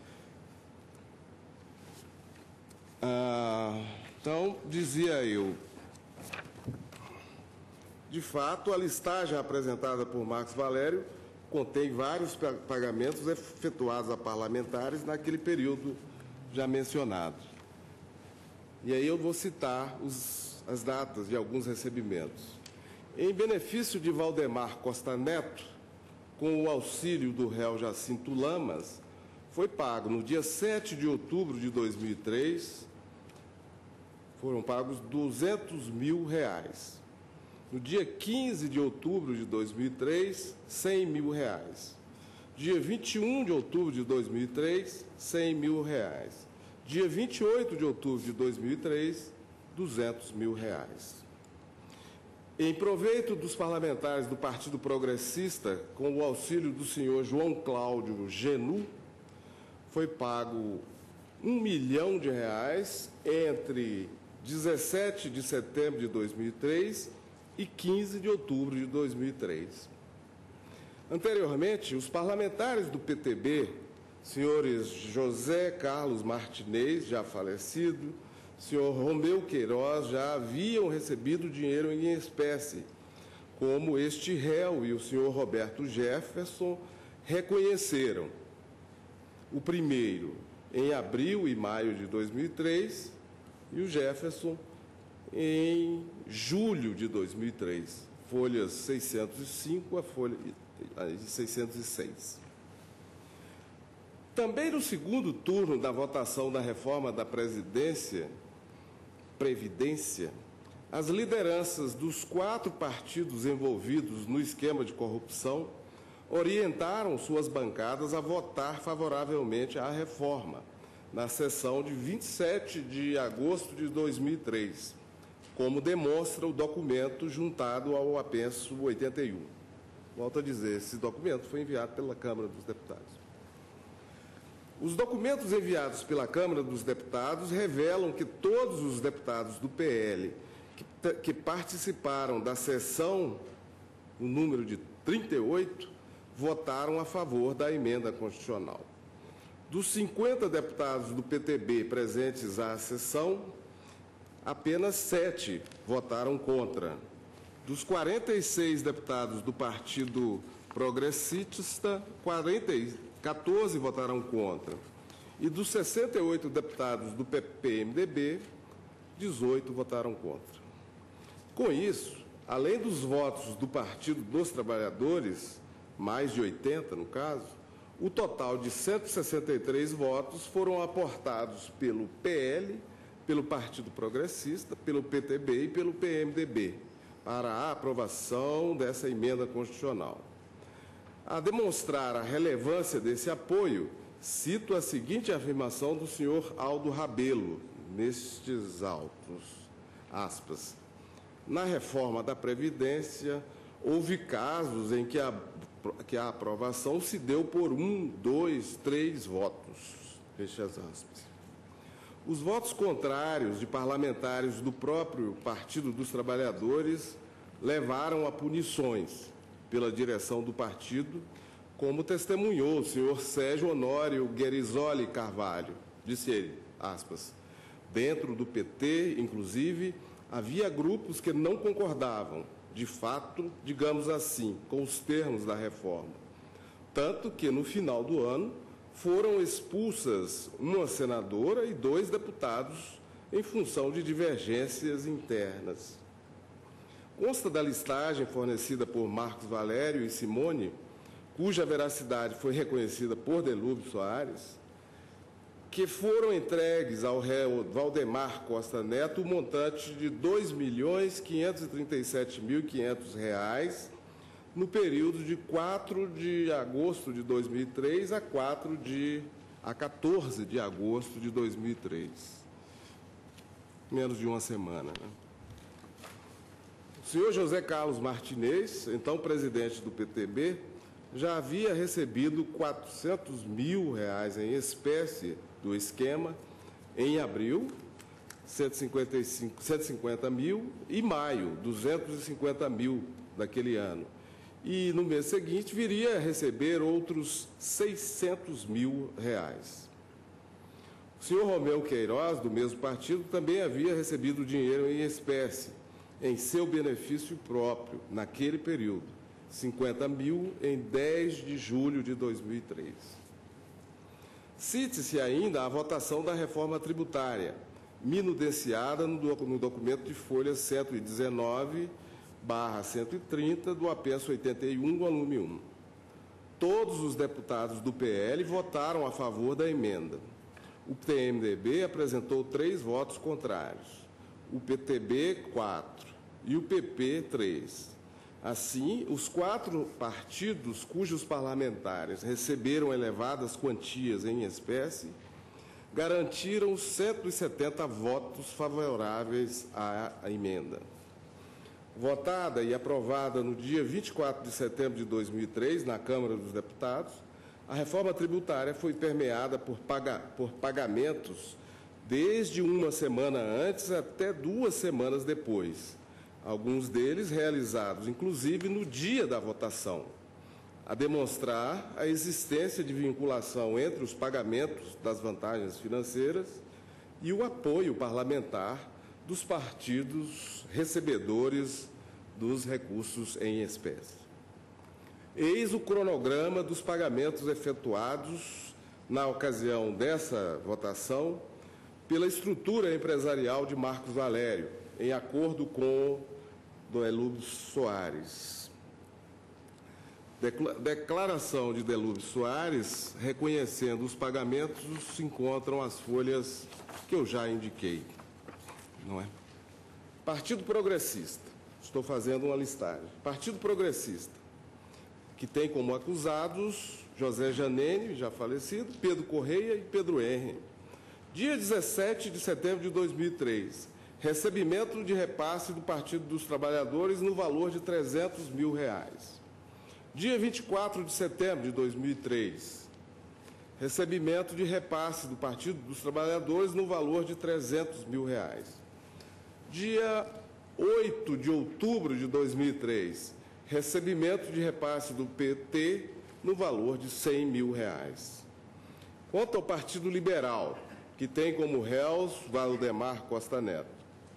Ah, então, dizia eu, de fato, a listagem apresentada por Marcos Valério contém vários pagamentos efetuados a parlamentares naquele período já mencionado. E aí eu vou citar os, as datas de alguns recebimentos. Em benefício de Valdemar Costa Neto, com o auxílio do réu Jacinto Lamas, foi pago no dia sete de outubro de dois mil e três, foram pagos duzentos mil reais. No dia quinze de outubro de dois mil e três, cem mil reais. Dia vinte e um de outubro de dois mil e três, cem mil reais. Dia vinte e oito de outubro de dois mil e três, duzentos mil reais. Em proveito dos parlamentares do Partido Progressista, com o auxílio do senhor João Cláudio Genu, foi pago um milhão de reais entre dezessete de setembro de dois mil e três e quinze de outubro de dois mil e três. Anteriormente, os parlamentares do P T B, senhores José Carlos Martinez, já falecido, senhor Romeu Queiroz, já haviam recebido dinheiro em espécie, como este réu e o senhor Roberto Jefferson reconheceram. O primeiro em abril e maio de dois mil e três e o Jefferson em julho de dois mil e três, folhas seiscentos e cinco a folha seiscentos e seis. Também no segundo turno da votação da reforma da Presidência, Previdência, as lideranças dos quatro partidos envolvidos no esquema de corrupção orientaram suas bancadas a votar favoravelmente à reforma, na sessão de vinte e sete de agosto de dois mil e três, como demonstra o documento juntado ao apenso oitenta e um. Volto a dizer, esse documento foi enviado pela Câmara dos Deputados. Os documentos enviados pela Câmara dos Deputados revelam que todos os deputados do P L que, que participaram da sessão, o número de trinta e oito, votaram a favor da emenda constitucional. Dos cinquenta deputados do P T B presentes à sessão, apenas sete votaram contra. Dos quarenta e seis deputados do Partido Progressista, quarenta, quatorze votaram contra. E dos sessenta e oito deputados do P P M D B, dezoito votaram contra. Com isso, além dos votos do Partido dos Trabalhadores, mais de oitenta no caso, o total de cento e sessenta e três votos foram aportados pelo P L, pelo Partido Progressista, pelo P T B e pelo P M D B, para a aprovação dessa emenda constitucional. A demonstrar a relevância desse apoio, cito a seguinte afirmação do senhor Aldo Rabelo, nestes autos, aspas, na reforma da Previdência, houve casos em que a, que a aprovação se deu por um, dois, três votos, fecha as aspas. Os votos contrários de parlamentares do próprio Partido dos Trabalhadores levaram a punições pela direção do partido, como testemunhou o senhor Sérgio Honório Guerisoli Carvalho. Disse ele, aspas, dentro do P T, inclusive, havia grupos que não concordavam, de fato, digamos assim, com os termos da reforma. Tanto que, no final do ano, foram expulsas uma senadora e dois deputados em função de divergências internas. Consta da listagem fornecida por Marcos Valério e Simone, cuja veracidade foi reconhecida por Delúbio Soares, que foram entregues ao réu Valdemar Costa Neto o montante de dois milhões quinhentos e trinta e sete mil e quinhentos reais no período de quatro de agosto de dois mil e três a, quatro de, a quatorze de agosto de dois mil e três. Menos de uma semana, né? O senhor José Carlos Martinez, então presidente do P T B, já havia recebido quatrocentos mil reais em espécie do esquema em abril, cento e cinquenta e cinco, cento e cinquenta mil, e maio, duzentos e cinquenta mil daquele ano. E no mês seguinte viria a receber outros seiscentos mil reais. O senhor Romeu Queiroz, do mesmo partido, também havia recebido dinheiro em espécie, em seu benefício próprio, naquele período, cinquenta mil em dez de julho de dois mil e três. Cite-se ainda a votação da reforma tributária, minudenciada no documento de folha cento e dezenove barra cento e trinta do apenso oitenta e um, volume um. Todos os deputados do P L votaram a favor da emenda. O P M D B apresentou três votos contrários, o P T B, quatro, e o P P, três. Assim, os quatro partidos cujos parlamentares receberam elevadas quantias em espécie garantiram cento e setenta votos favoráveis à emenda. Votada e aprovada no dia vinte e quatro de setembro de dois mil e três, na Câmara dos Deputados, a reforma tributária foi permeada por, paga, por pagamentos desde uma semana antes até duas semanas depois, alguns deles realizados, inclusive, no dia da votação, a demonstrar a existência de vinculação entre os pagamentos das vantagens financeiras e o apoio parlamentar dos partidos recebedores dos recursos em espécie. Eis o cronograma dos pagamentos efetuados na ocasião dessa votação pela estrutura empresarial de Marcos Valério, em acordo com Delúbio Soares. Declaração de Delúbio Soares, reconhecendo os pagamentos, se encontram as folhas que eu já indiquei. Não é? Partido Progressista, estou fazendo uma listagem. Partido Progressista, que tem como acusados José Janene, já falecido, Pedro Correia e Pedro Henry. Dia dezessete de setembro de dois mil e três, recebimento de repasse do Partido dos Trabalhadores no valor de trezentos mil reais. Dia vinte e quatro de setembro de dois mil e três, recebimento de repasse do Partido dos Trabalhadores no valor de trezentos mil reais. Dia oito de outubro de dois mil e três, recebimento de repasse do P T no valor de cem mil reais. Quanto ao Partido Liberal, que tem como réus Valdemar Costa Neto.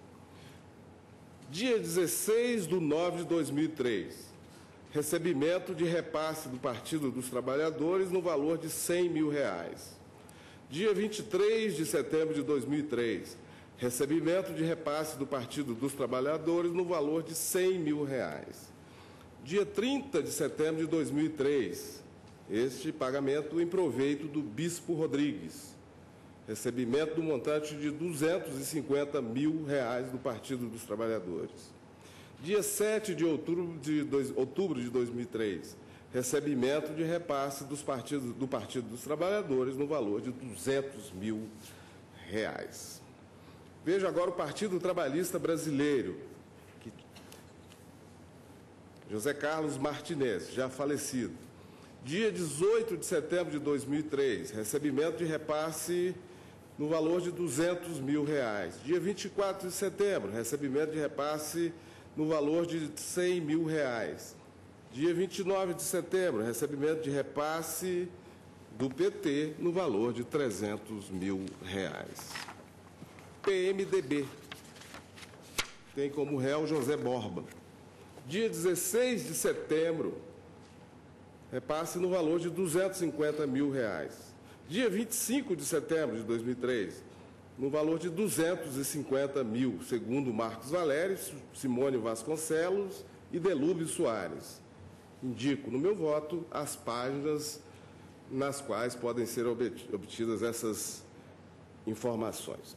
Dia dezesseis de nove de dois mil e três, recebimento de repasse do Partido dos Trabalhadores no valor de cem mil reais. Dia vinte e três de setembro de dois mil e três, recebimento de repasse do Partido dos Trabalhadores no valor de cem mil reais. Dia trinta de setembro de dois mil e três, este pagamento em proveito do Bispo Rodrigues, recebimento do montante de duzentos e cinquenta mil reais do Partido dos Trabalhadores. Dia sete de outubro de, dois, outubro de dois mil e três, recebimento de repasse dos partidos, do Partido dos Trabalhadores no valor de duzentos mil reais. Veja agora o Partido Trabalhista Brasileiro, que, José Carlos Martinez, já falecido. Dia dezoito de setembro de dois mil e três, recebimento de repasse no valor de duzentos mil reais. Dia vinte e quatro de setembro, recebimento de repasse no valor de cem mil reais. Dia vinte e nove de setembro, recebimento de repasse do P T no valor de trezentos mil reais. P M D B tem como réu José Borba. Dia dezesseis de setembro, repasse no valor de duzentos e cinquenta mil reais. Dia vinte e cinco de setembro de dois mil e três, no valor de duzentos e cinquenta mil, segundo Marcos Valério, Simone Vasconcelos e Delúbio Soares. Indico no meu voto as páginas nas quais podem ser obtidas essas informações.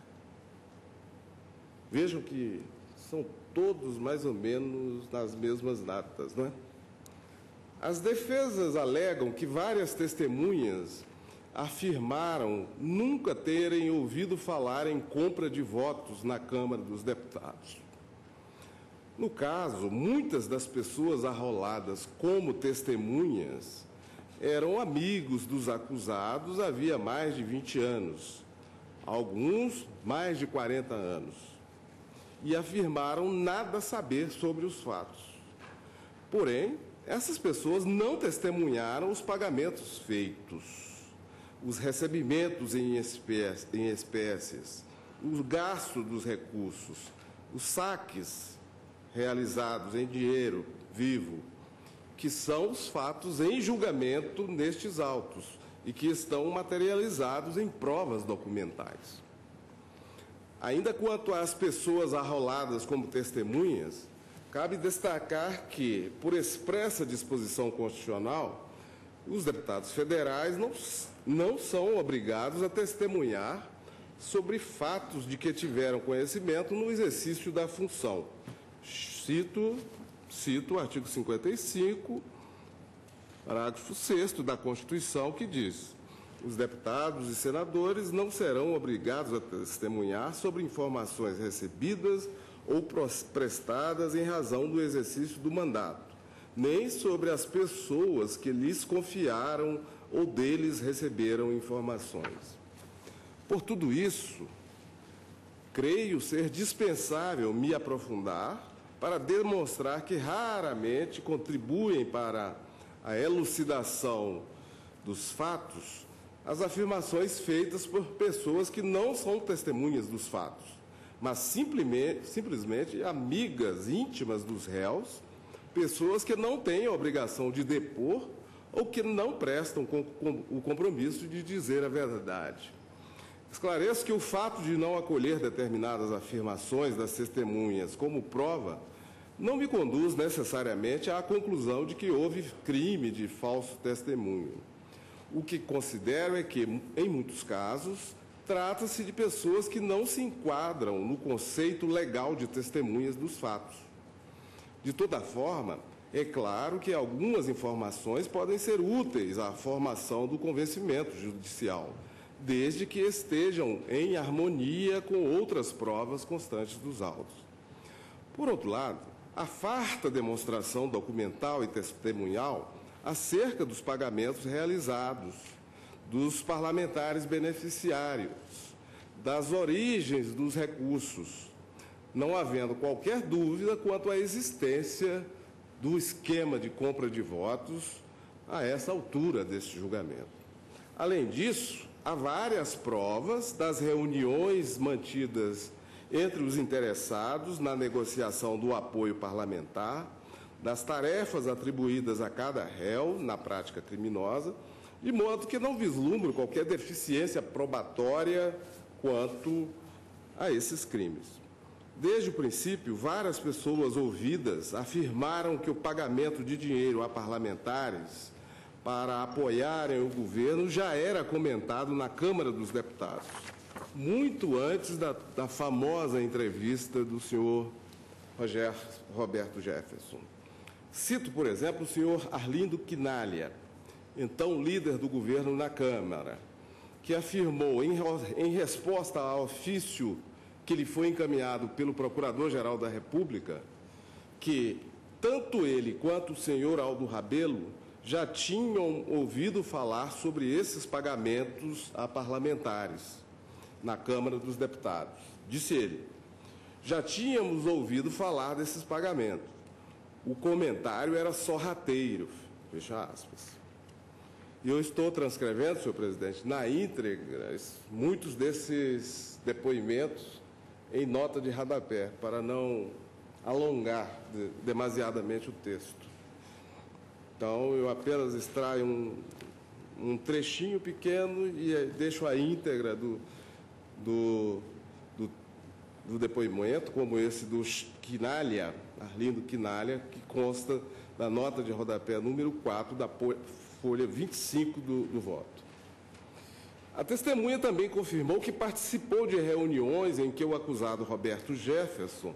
Vejam que são todos mais ou menos nas mesmas datas, não é? As defesas alegam que várias testemunhas afirmaram nunca terem ouvido falar em compra de votos na Câmara dos Deputados. No caso, muitas das pessoas arroladas como testemunhas eram amigos dos acusados havia mais de vinte anos, alguns mais de quarenta anos, e afirmaram nada saber sobre os fatos. Porém, essas pessoas não testemunharam os pagamentos feitos, os recebimentos em espécies, em espécies, o gasto dos recursos, os saques realizados em dinheiro vivo, que são os fatos em julgamento nestes autos e que estão materializados em provas documentais. Ainda quanto às pessoas arroladas como testemunhas, cabe destacar que, por expressa disposição constitucional, os deputados federais não, não são obrigados a testemunhar sobre fatos de que tiveram conhecimento no exercício da função. Cito, cito o artigo cinquenta e cinco, parágrafo sexto da Constituição, que diz: os deputados e senadores não serão obrigados a testemunhar sobre informações recebidas ou prestadas em razão do exercício do mandato, nem sobre as pessoas que lhes confiaram ou deles receberam informações. Por tudo isso, creio ser dispensável me aprofundar para demonstrar que raramente contribuem para a elucidação dos fatos as afirmações feitas por pessoas que não são testemunhas dos fatos, mas simplesmente, simplesmente amigas íntimas dos réus, pessoas que não têm a obrigação de depor ou que não prestam com, com, o compromisso de dizer a verdade. Esclareço que o fato de não acolher determinadas afirmações das testemunhas como prova não me conduz necessariamente à conclusão de que houve crime de falso testemunho. O que considero é que, em muitos casos, trata-se de pessoas que não se enquadram no conceito legal de testemunhas dos fatos. De toda forma, é claro que algumas informações podem ser úteis à formação do convencimento judicial, desde que estejam em harmonia com outras provas constantes dos autos. Por outro lado, a farta demonstração documental e testemunhal acerca dos pagamentos realizados, dos parlamentares beneficiários, das origens dos recursos, não havendo qualquer dúvida quanto à existência do esquema de compra de votos a essa altura deste julgamento. Além disso, há várias provas das reuniões mantidas entre os interessados na negociação do apoio parlamentar, das tarefas atribuídas a cada réu na prática criminosa, de modo que não vislumbro qualquer deficiência probatória quanto a esses crimes. Desde o princípio, várias pessoas ouvidas afirmaram que o pagamento de dinheiro a parlamentares para apoiarem o governo já era comentado na Câmara dos Deputados, muito antes da, da famosa entrevista do senhor Roger, Roberto Jefferson. Cito, por exemplo, o senhor Arlindo Quinalha, então líder do governo na Câmara, que afirmou, em, em resposta ao ofício que lhe foi encaminhado pelo Procurador-Geral da República, que tanto ele quanto o senhor Aldo Rebelo já tinham ouvido falar sobre esses pagamentos a parlamentares na Câmara dos Deputados. Disse ele: já tínhamos ouvido falar desses pagamentos. O comentário era sorrateiro, fecha aspas. E eu estou transcrevendo, senhor presidente, na íntegra, muitos desses depoimentos em nota de rodapé, para não alongar de, demasiadamente o texto. Então, eu apenas extraio um, um trechinho pequeno e deixo a íntegra do, do, do, do depoimento, como esse do Quinalha, Arlindo Quinalha, que consta da nota de rodapé número quatro da folha vinte e cinco do, do voto. A testemunha também confirmou que participou de reuniões em que o acusado Roberto Jefferson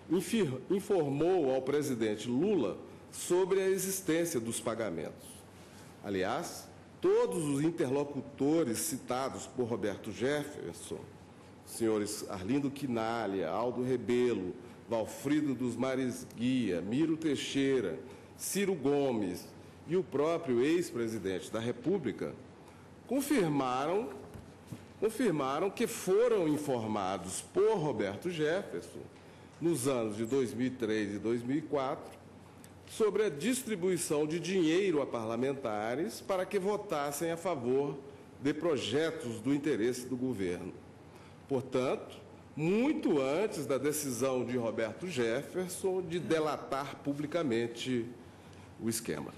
informou ao presidente Lula sobre a existência dos pagamentos. Aliás, todos os interlocutores citados por Roberto Jefferson, senhores Arlindo Quinalha, Aldo Rebelo, Valfrido dos Mares Guia, Miro Teixeira, Ciro Gomes e o próprio ex-presidente da República, confirmaram, confirmaram que foram informados por Roberto Jefferson, nos anos de dois mil e três e dois mil e quatro, sobre a distribuição de dinheiro a parlamentares para que votassem a favor de projetos do interesse do governo. Portanto, muito antes da decisão de Roberto Jefferson de delatar publicamente o esquema.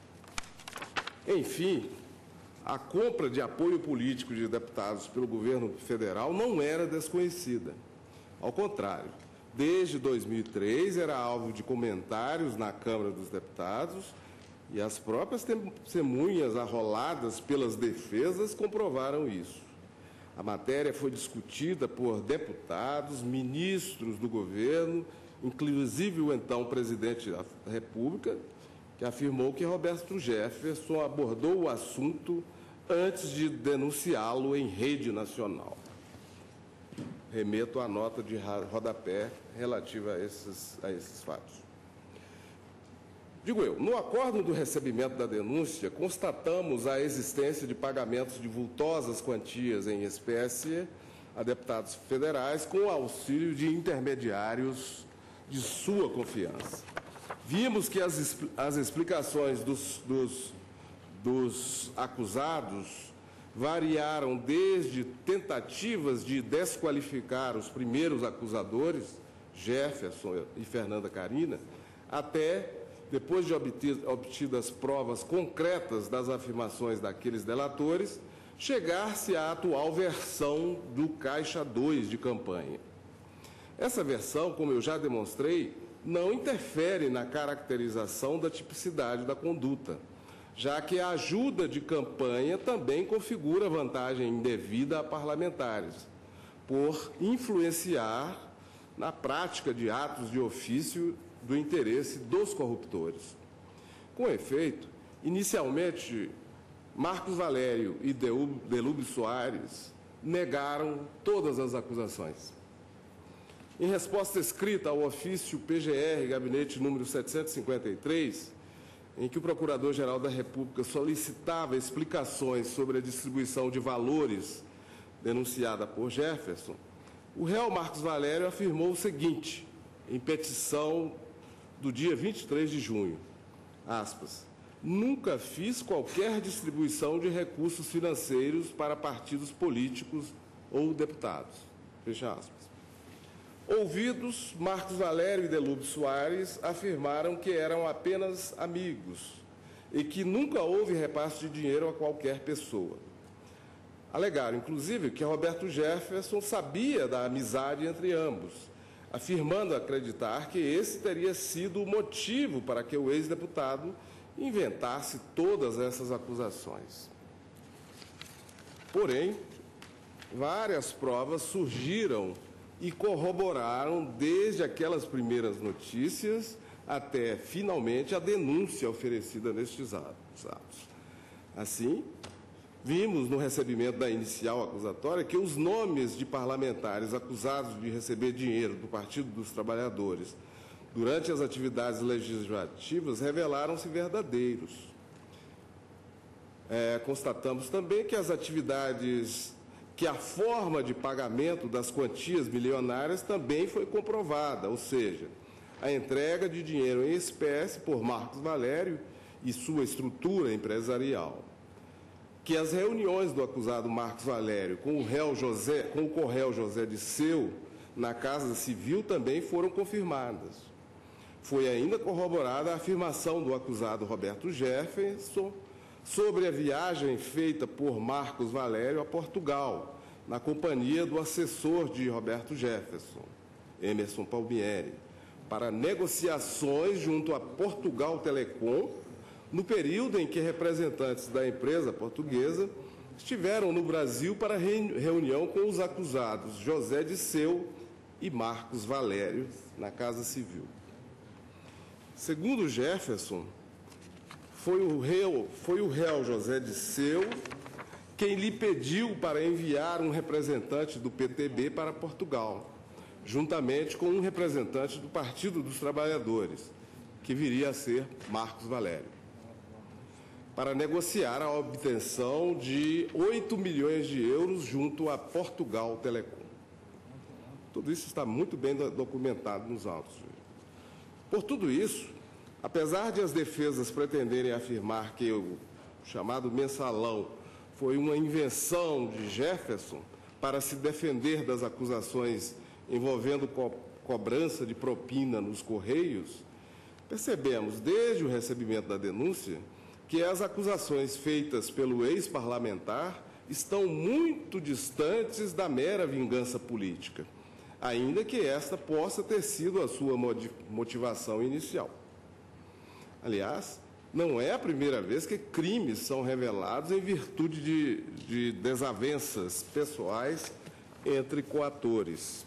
Enfim, a compra de apoio político de deputados pelo governo federal não era desconhecida. Ao contrário, desde dois mil e três era alvo de comentários na Câmara dos Deputados e as próprias testemunhas arroladas pelas defesas comprovaram isso. A matéria foi discutida por deputados, ministros do governo, inclusive o então presidente da República, que afirmou que Roberto Jefferson abordou o assunto antes de denunciá-lo em rede nacional. Remeto à nota de rodapé relativa a esses, a esses fatos. Digo eu, no acordo do recebimento da denúncia, constatamos a existência de pagamentos de vultosas quantias em espécie a deputados federais com auxílio de intermediários de sua confiança. Vimos que as, as explicações dos, dos, dos acusados variaram desde tentativas de desqualificar os primeiros acusadores, Jefferson e Fernanda Carina, até, depois de obtidas provas concretas das afirmações daqueles delatores, chegar-se à atual versão do Caixa dois de campanha. Essa versão, como eu já demonstrei, não interfere na caracterização da tipicidade da conduta, já que a ajuda de campanha também configura vantagem indevida a parlamentares, por influenciar na prática de atos de ofício do interesse dos corruptores. Com efeito, inicialmente, Marcos Valério e Delúbio Soares negaram todas as acusações. Em resposta escrita ao ofício P G R, gabinete número setecentos e cinquenta e três, em que o Procurador-Geral da República solicitava explicações sobre a distribuição de valores denunciada por Jefferson, o réu Marcos Valério afirmou o seguinte, em petição do dia vinte e três de junho, aspas, nunca fiz qualquer distribuição de recursos financeiros para partidos políticos ou deputados, fecha aspas. Ouvidos, Marcos Valério e Delúbio Soares afirmaram que eram apenas amigos e que nunca houve repasse de dinheiro a qualquer pessoa. Alegaram, inclusive, que Roberto Jefferson sabia da amizade entre ambos, afirmando acreditar que esse teria sido o motivo para que o ex-deputado inventasse todas essas acusações. Porém, várias provas surgiram e corroboraram desde aquelas primeiras notícias até, finalmente, a denúncia oferecida nestes atos. Assim, vimos no recebimento da inicial acusatória que os nomes de parlamentares acusados de receber dinheiro do Partido dos Trabalhadores durante as atividades legislativas revelaram-se verdadeiros. É, constatamos também que as atividades que a forma de pagamento das quantias milionárias também foi comprovada, ou seja, a entrega de dinheiro em espécie por Marcos Valério e sua estrutura empresarial. Que as reuniões do acusado Marcos Valério com o réu José, com o co-réu José Disseu na Casa Civil também foram confirmadas. Foi ainda corroborada a afirmação do acusado Roberto Jefferson sobre a viagem feita por Marcos Valério a Portugal, na companhia do assessor de Roberto Jefferson, Emerson Palmieri, para negociações junto a Portugal Telecom, no período em que representantes da empresa portuguesa estiveram no Brasil para reunião com os acusados José Disseu e Marcos Valério, na Casa Civil. Segundo Jefferson, Foi o, réu, foi o réu José Disseu quem lhe pediu para enviar um representante do P T B para Portugal, juntamente com um representante do Partido dos Trabalhadores, que viria a ser Marcos Valério, para negociar a obtenção de oito milhões de euros junto a Portugal Telecom. Tudo isso está muito bem documentado nos autos. Por tudo isso, apesar de as defesas pretenderem afirmar que o chamado mensalão foi uma invenção de Jefferson para se defender das acusações envolvendo co cobrança de propina nos Correios, percebemos, desde o recebimento da denúncia, que as acusações feitas pelo ex-parlamentar estão muito distantes da mera vingança política, ainda que esta possa ter sido a sua motivação inicial. Aliás, não é a primeira vez que crimes são revelados em virtude de, de desavenças pessoais entre coatores,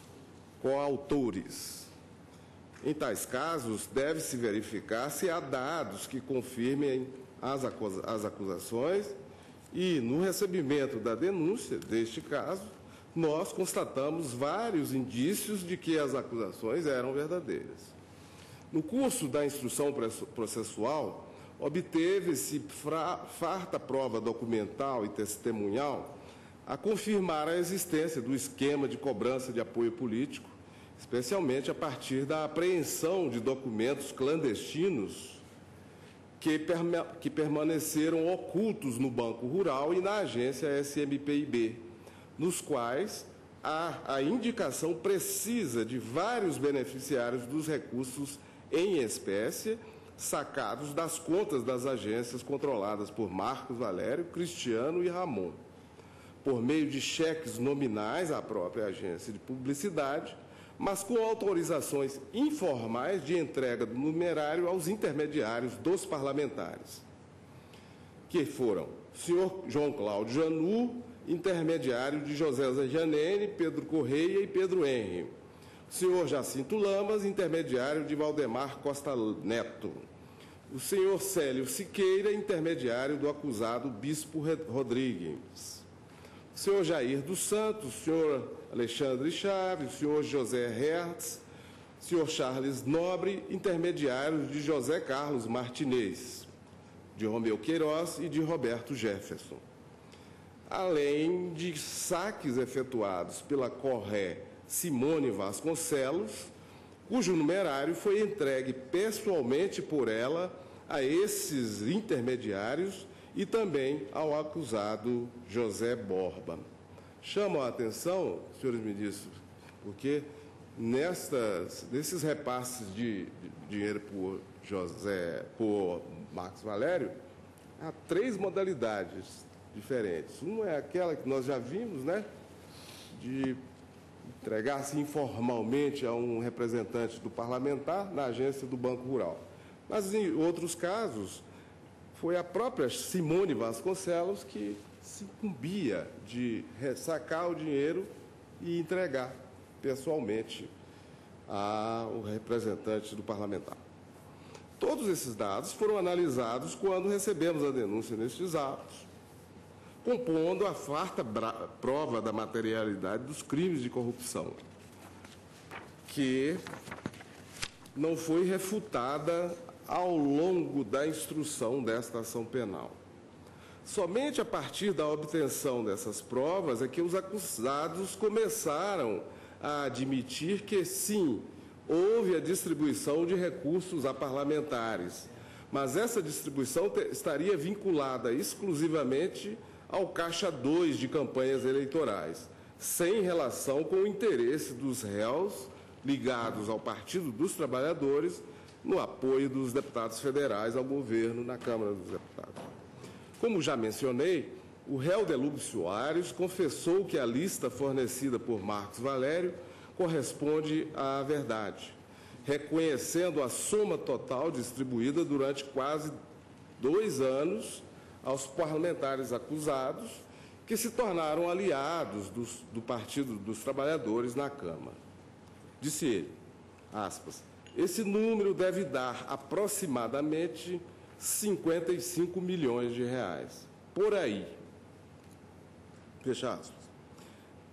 coautores. Em tais casos, deve-se verificar se há dados que confirmem as, acusa as acusações e, no recebimento da denúncia deste caso, nós constatamos vários indícios de que as acusações eram verdadeiras. No curso da instrução processual, obteve-se farta prova documental e testemunhal a confirmar a existência do esquema de cobrança de apoio político, especialmente a partir da apreensão de documentos clandestinos que, perma que permaneceram ocultos no Banco Rural e na agência S M P I B, nos quais há a indicação precisa de vários beneficiários dos recursos em espécie sacados das contas das agências controladas por Marcos Valério, Cristiano e Ramon, por meio de cheques nominais à própria agência de publicidade, mas com autorizações informais de entrega do numerário aos intermediários dos parlamentares, que foram o senhor João Cláudio Janu, intermediário de José Zanjanene, Pedro Correia e Pedro Henri, o senhor Jacinto Lamas, intermediário de Valdemar Costa Neto, o senhor Célio Siqueira, intermediário do acusado Bispo Rodrigues, o senhor Jair dos Santos, o senhor Alexandre Chaves, o senhor José Hertz, o senhor Charles Nobre, intermediários de José Carlos Martinez, de Romeu Queiroz e de Roberto Jefferson, além de saques efetuados pela Corré Simone Vasconcelos, cujo numerário foi entregue pessoalmente por ela a esses intermediários e também ao acusado José Borba. Chamo a atenção, senhores ministros, porque nestas, nesses repasses de, de dinheiro por José, por Marcos Valério, há três modalidades diferentes. Uma é aquela que nós já vimos, né, de entregar-se informalmente a um representante do parlamentar na agência do Banco Rural. Mas, em outros casos, foi a própria Simone Vasconcelos que se incumbia de sacar o dinheiro e entregar pessoalmente ao representante do parlamentar. Todos esses dados foram analisados quando recebemos a denúncia nestes atos, compondo a farta prova da materialidade dos crimes de corrupção, que não foi refutada ao longo da instrução desta ação penal. Somente a partir da obtenção dessas provas é que os acusados começaram a admitir que, sim, houve a distribuição de recursos a parlamentares, mas essa distribuição estaria vinculada exclusivamente ao caixa dois de campanhas eleitorais, sem relação com o interesse dos réus ligados ao Partido dos Trabalhadores no apoio dos deputados federais ao governo na Câmara dos Deputados. Como já mencionei, o réu Delúbio Soares confessou que a lista fornecida por Marcos Valério corresponde à verdade, reconhecendo a soma total distribuída durante quase dois anos aos parlamentares acusados, que se tornaram aliados dos, do Partido dos Trabalhadores na Câmara. Disse ele, aspas, esse número deve dar aproximadamente cinquenta e cinco milhões de reais, por aí. Fecha aspas.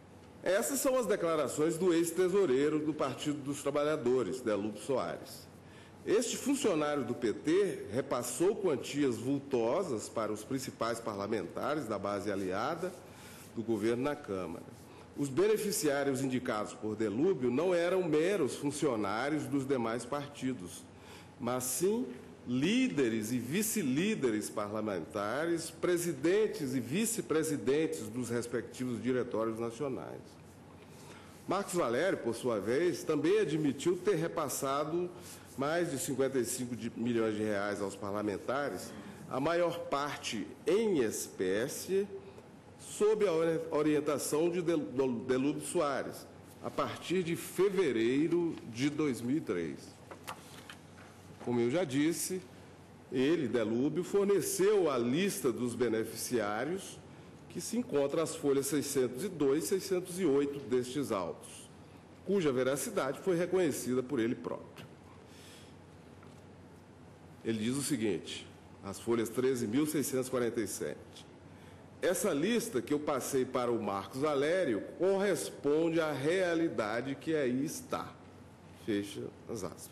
Essas são as declarações do ex-tesoureiro do Partido dos Trabalhadores, Delúbio Soares. Este funcionário do P T repassou quantias vultosas para os principais parlamentares da base aliada do governo na Câmara. Os beneficiários indicados por Delúbio não eram meros funcionários dos demais partidos, mas sim líderes e vice-líderes parlamentares, presidentes e vice-presidentes dos respectivos diretórios nacionais. Marcos Valério, por sua vez, também admitiu ter repassado mais de cinquenta e cinco milhões de reais aos parlamentares, a maior parte em espécie, sob a orientação de Delúbio Soares, a partir de fevereiro de dois mil e três. Como eu já disse, ele, Delúbio, forneceu a lista dos beneficiários, que se encontra as folhas seiscentos e dois e seiscentos e oito destes autos, cuja veracidade foi reconhecida por ele próprio. Ele diz o seguinte, as folhas treze mil seiscentos e quarenta e sete. Essa lista que eu passei para o Marcos Valério corresponde à realidade que aí está. Fecha as aspas.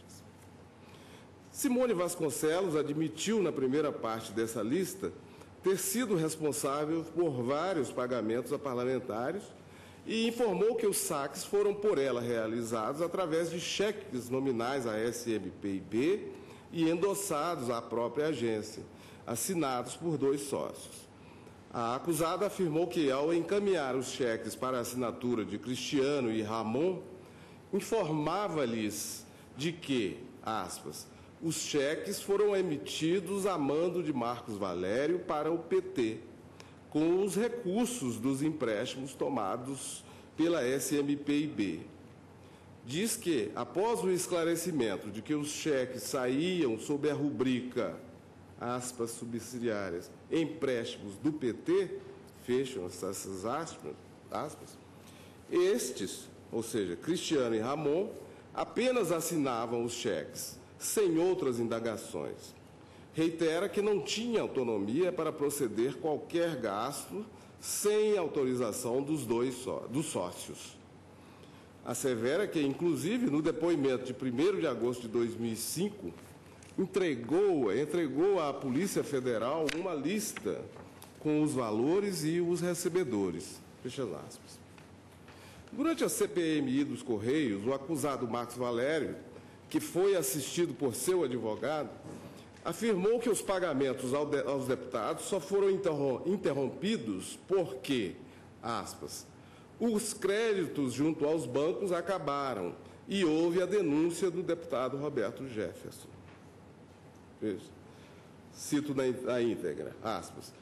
Simone Vasconcelos admitiu na primeira parte dessa lista ter sido responsável por vários pagamentos a parlamentares e informou que os saques foram por ela realizados através de cheques nominais à S M P I B e endossados à própria agência, assinados por dois sócios. A acusada afirmou que, ao encaminhar os cheques para a assinatura de Cristiano e Ramon, informava-lhes de que, aspas, os cheques foram emitidos a mando de Marcos Valério para o P T, com os recursos dos empréstimos tomados pela S M P I B. Diz que, após o esclarecimento de que os cheques saíam sob a rubrica, aspas subsidiárias, empréstimos do P T, fecham essas aspas, aspas, estes, ou seja, Cristiano e Ramon, apenas assinavam os cheques, sem outras indagações. Reitera que não tinha autonomia para proceder qualquer gasto sem autorização dos dois só, dos sócios. Assevera que, inclusive, no depoimento de primeiro de agosto de dois mil e cinco, entregou, entregou à Polícia Federal uma lista com os valores e os recebedores. Fecha aspas. Durante a C P M I dos Correios, o acusado Marcos Valério, que foi assistido por seu advogado, afirmou que os pagamentos aos deputados só foram interrompidos porque, aspas, os créditos junto aos bancos acabaram e houve a denúncia do deputado Roberto Jefferson. Isso. Cito na íntegra, aspas.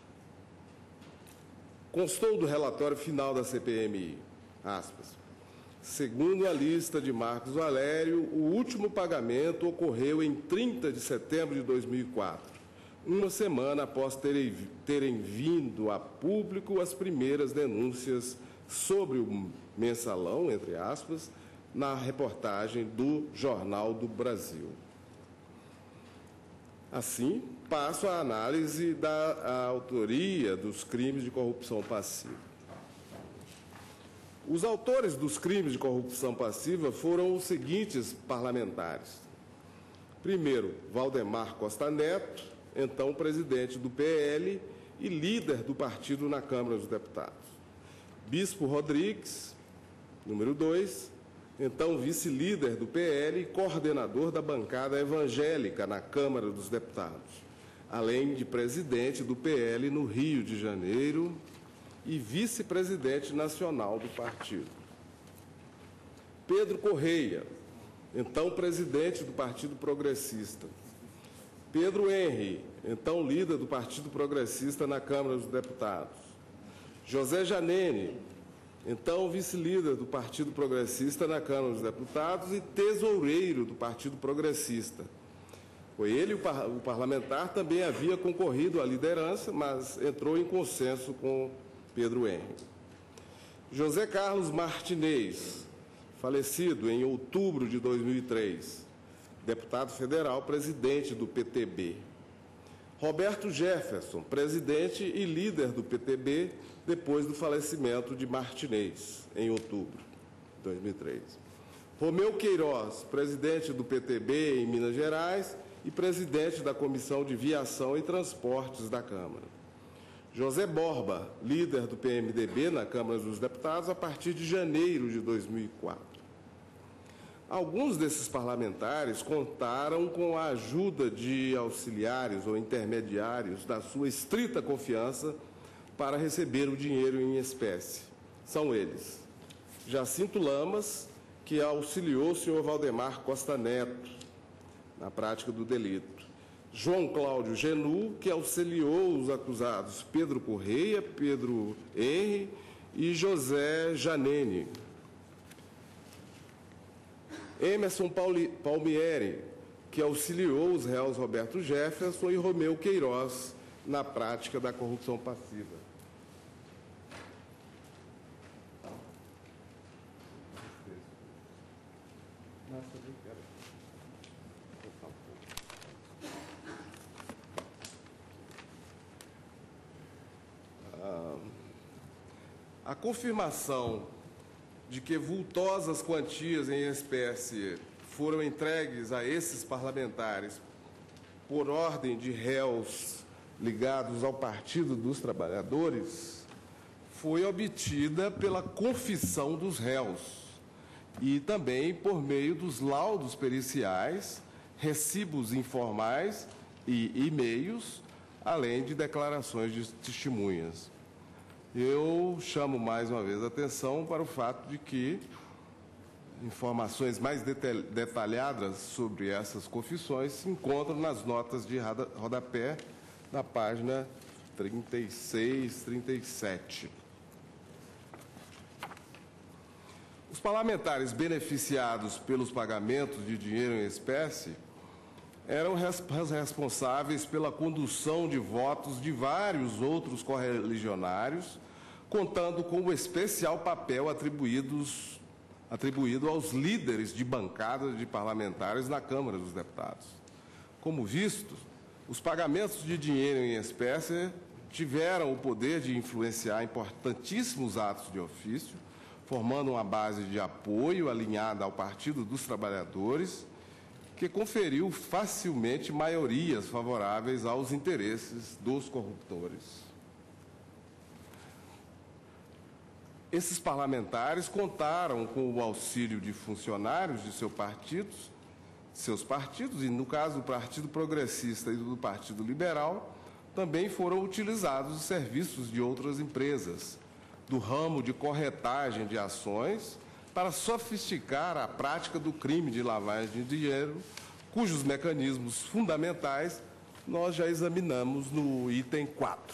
Constou do relatório final da C P M I, aspas. Segundo a lista de Marcos Valério, o último pagamento ocorreu em trinta de setembro de dois mil e quatro, uma semana após terem, terem vindo a público as primeiras denúncias sobre o mensalão, entre aspas, na reportagem do Jornal do Brasil. Assim, passo à análise da autoria dos crimes de corrupção passiva. Os autores dos crimes de corrupção passiva foram os seguintes parlamentares. Primeiro, Valdemar Costa Neto, então presidente do P L e líder do partido na Câmara dos Deputados. Bispo Rodrigues, número dois, então vice-líder do P L e coordenador da bancada evangélica na Câmara dos Deputados, além de presidente do P L no Rio de Janeiro e vice-presidente nacional do partido. Pedro Correia, então presidente do Partido Progressista. Pedro Henry, então líder do Partido Progressista na Câmara dos Deputados. José Janene, então vice-líder do Partido Progressista na Câmara dos Deputados e tesoureiro do Partido Progressista. Foi ele, o, par o parlamentar, também havia concorrido à liderança, mas entrou em consenso com Pedro Henry. José Carlos Martinez, falecido em outubro de dois mil e três, deputado federal, presidente do P T B. Roberto Jefferson, presidente e líder do P T B, depois do falecimento de Martinez, em outubro de dois mil e três. Romeu Queiroz, presidente do P T B em Minas Gerais e presidente da Comissão de Viação e Transportes da Câmara. José Borba, líder do P M D B na Câmara dos Deputados a partir de janeiro de dois mil e quatro. Alguns desses parlamentares contaram com a ajuda de auxiliares ou intermediários da sua estrita confiança para receber o dinheiro em espécie. São eles: Jacinto Lamas, que auxiliou o senhor Valdemar Costa Neto na prática do delito; João Cláudio Genu, que auxiliou os acusados Pedro Correia, Pedro Henri e José Janene; Emerson Pauli, Palmieri, que auxiliou os réus Roberto Jefferson e Romeu Queiroz na prática da corrupção passiva. A confirmação de que vultosas quantias em espécie foram entregues a esses parlamentares por ordem de réus ligados ao Partido dos Trabalhadores foi obtida pela confissão dos réus e também por meio dos laudos periciais, recibos informais e e-mails, além de declarações de testemunhas. Eu chamo mais uma vez a atenção para o fato de que informações mais detalhadas sobre essas confissões se encontram nas notas de rodapé na página trinta e seis, trinta e sete. Os parlamentares beneficiados pelos pagamentos de dinheiro em espécie eram responsáveis pela condução de votos de vários outros correligionários, contando com o especial papel atribuídos, atribuído aos líderes de bancadas de parlamentares na Câmara dos Deputados. Como visto, os pagamentos de dinheiro em espécie tiveram o poder de influenciar importantíssimos atos de ofício, formando uma base de apoio alinhada ao Partido dos Trabalhadores, que conferiu facilmente maiorias favoráveis aos interesses dos corruptores. Esses parlamentares contaram com o auxílio de funcionários de seus partidos, seus partidos, e no caso do Partido Progressista e do Partido Liberal, também foram utilizados os serviços de outras empresas, do ramo de corretagem de ações, para sofisticar a prática do crime de lavagem de dinheiro, cujos mecanismos fundamentais nós já examinamos no item quatro.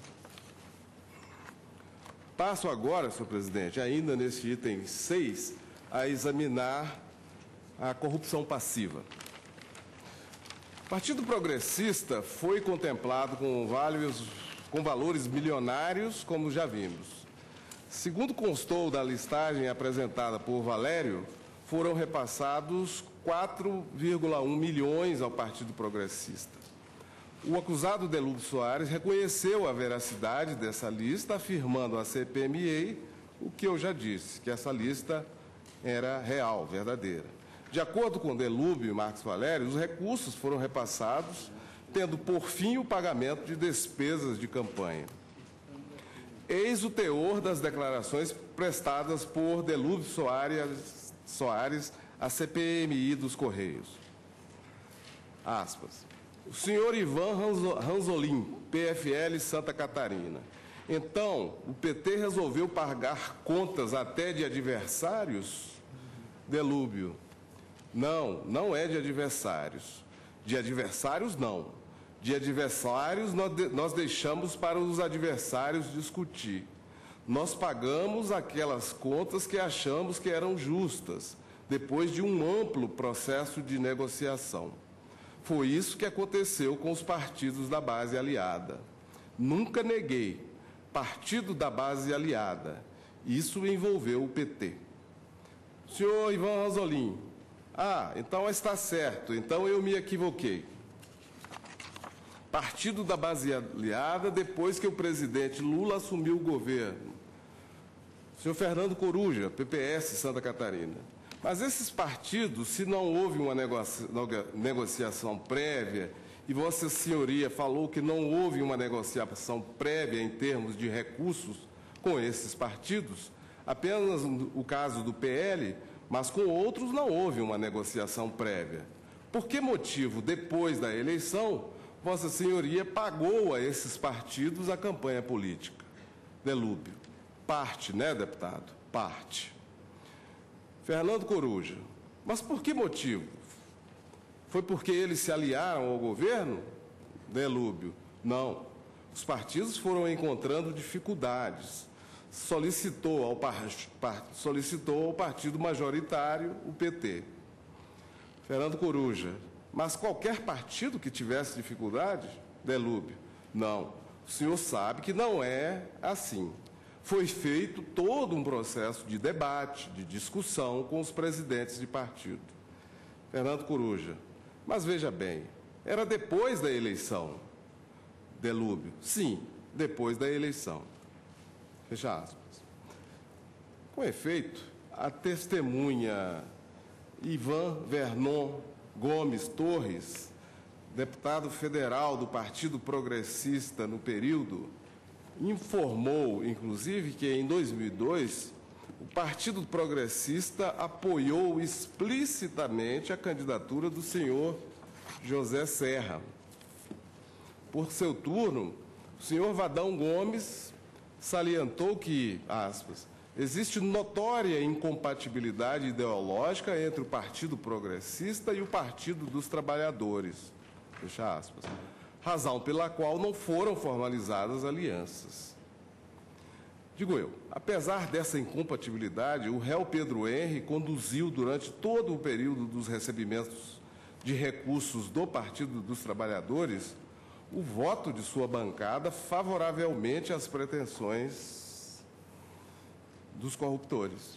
Passo agora, senhor presidente, ainda nesse item seis, a examinar a corrupção passiva. O Partido Progressista foi contemplado com, vários, com valores milionários, como já vimos. Segundo constou da listagem apresentada por Valério, foram repassados quatro vírgula um milhões ao Partido Progressista. O acusado Delúbio Soares reconheceu a veracidade dessa lista, afirmando à C P M I o que eu já disse, que essa lista era real, verdadeira. De acordo com Delúbio e Marcos Valério, os recursos foram repassados, tendo por fim o pagamento de despesas de campanha. Eis o teor das declarações prestadas por Delúbio Soares, Soares à C P M I dos Correios. Aspas. O senhor Ivan Ranzolin, P F L Santa Catarina. Então, o P T resolveu pagar contas até de adversários? Delúbio. Não, não é de adversários. De adversários, não. De adversários, nós deixamos para os adversários discutir. Nós pagamos aquelas contas que achamos que eram justas, depois de um amplo processo de negociação. Foi isso que aconteceu com os partidos da base aliada. Nunca neguei. Partido da base aliada. Isso envolveu o P T. Senhor Ivan Ranzolin. Ah, então está certo. Então eu me equivoquei. partido da base aliada, depois que o presidente Lula assumiu o governo. O senhor Fernando Coruja, P P S Santa Catarina. Mas esses partidos, se não houve uma negocia, negociação prévia, e Vossa Senhoria falou que não houve uma negociação prévia em termos de recursos com esses partidos, apenas o caso do P L, mas com outros não houve uma negociação prévia. Por que motivo, depois da eleição, Vossa Senhoria pagou a esses partidos a campanha política? Delúbio. Parte, né, deputado? Parte. Fernando Coruja. Mas por que motivo? Foi porque eles se aliaram ao governo? Delúbio. Não. Os partidos foram encontrando dificuldades. Solicitou ao, par... Solicitou ao partido majoritário, o P T. Fernando Coruja. Mas qualquer partido que tivesse dificuldade? Delúbio. Não. O senhor sabe que não é assim. Foi feito todo um processo de debate, de discussão com os presidentes de partido. Fernando Coruja. Mas veja bem, era depois da eleição. Delúbio. Sim, depois da eleição. Fecha aspas. Com efeito, a testemunha Ivan Vernon Gomes Torres, deputado federal do Partido Progressista no período, informou, inclusive, que em dois mil e dois o Partido Progressista apoiou explicitamente a candidatura do senhor José Serra. Por seu turno, o senhor Vadão Gomes salientou que, aspas, existe notória incompatibilidade ideológica entre o Partido Progressista e o Partido dos Trabalhadores, fecha aspas, razão pela qual não foram formalizadas alianças. Digo eu, apesar dessa incompatibilidade, o réu Pedro Henri conduziu durante todo o período dos recebimentos de recursos do Partido dos Trabalhadores o voto de sua bancada favoravelmente às pretensões dos corruptores.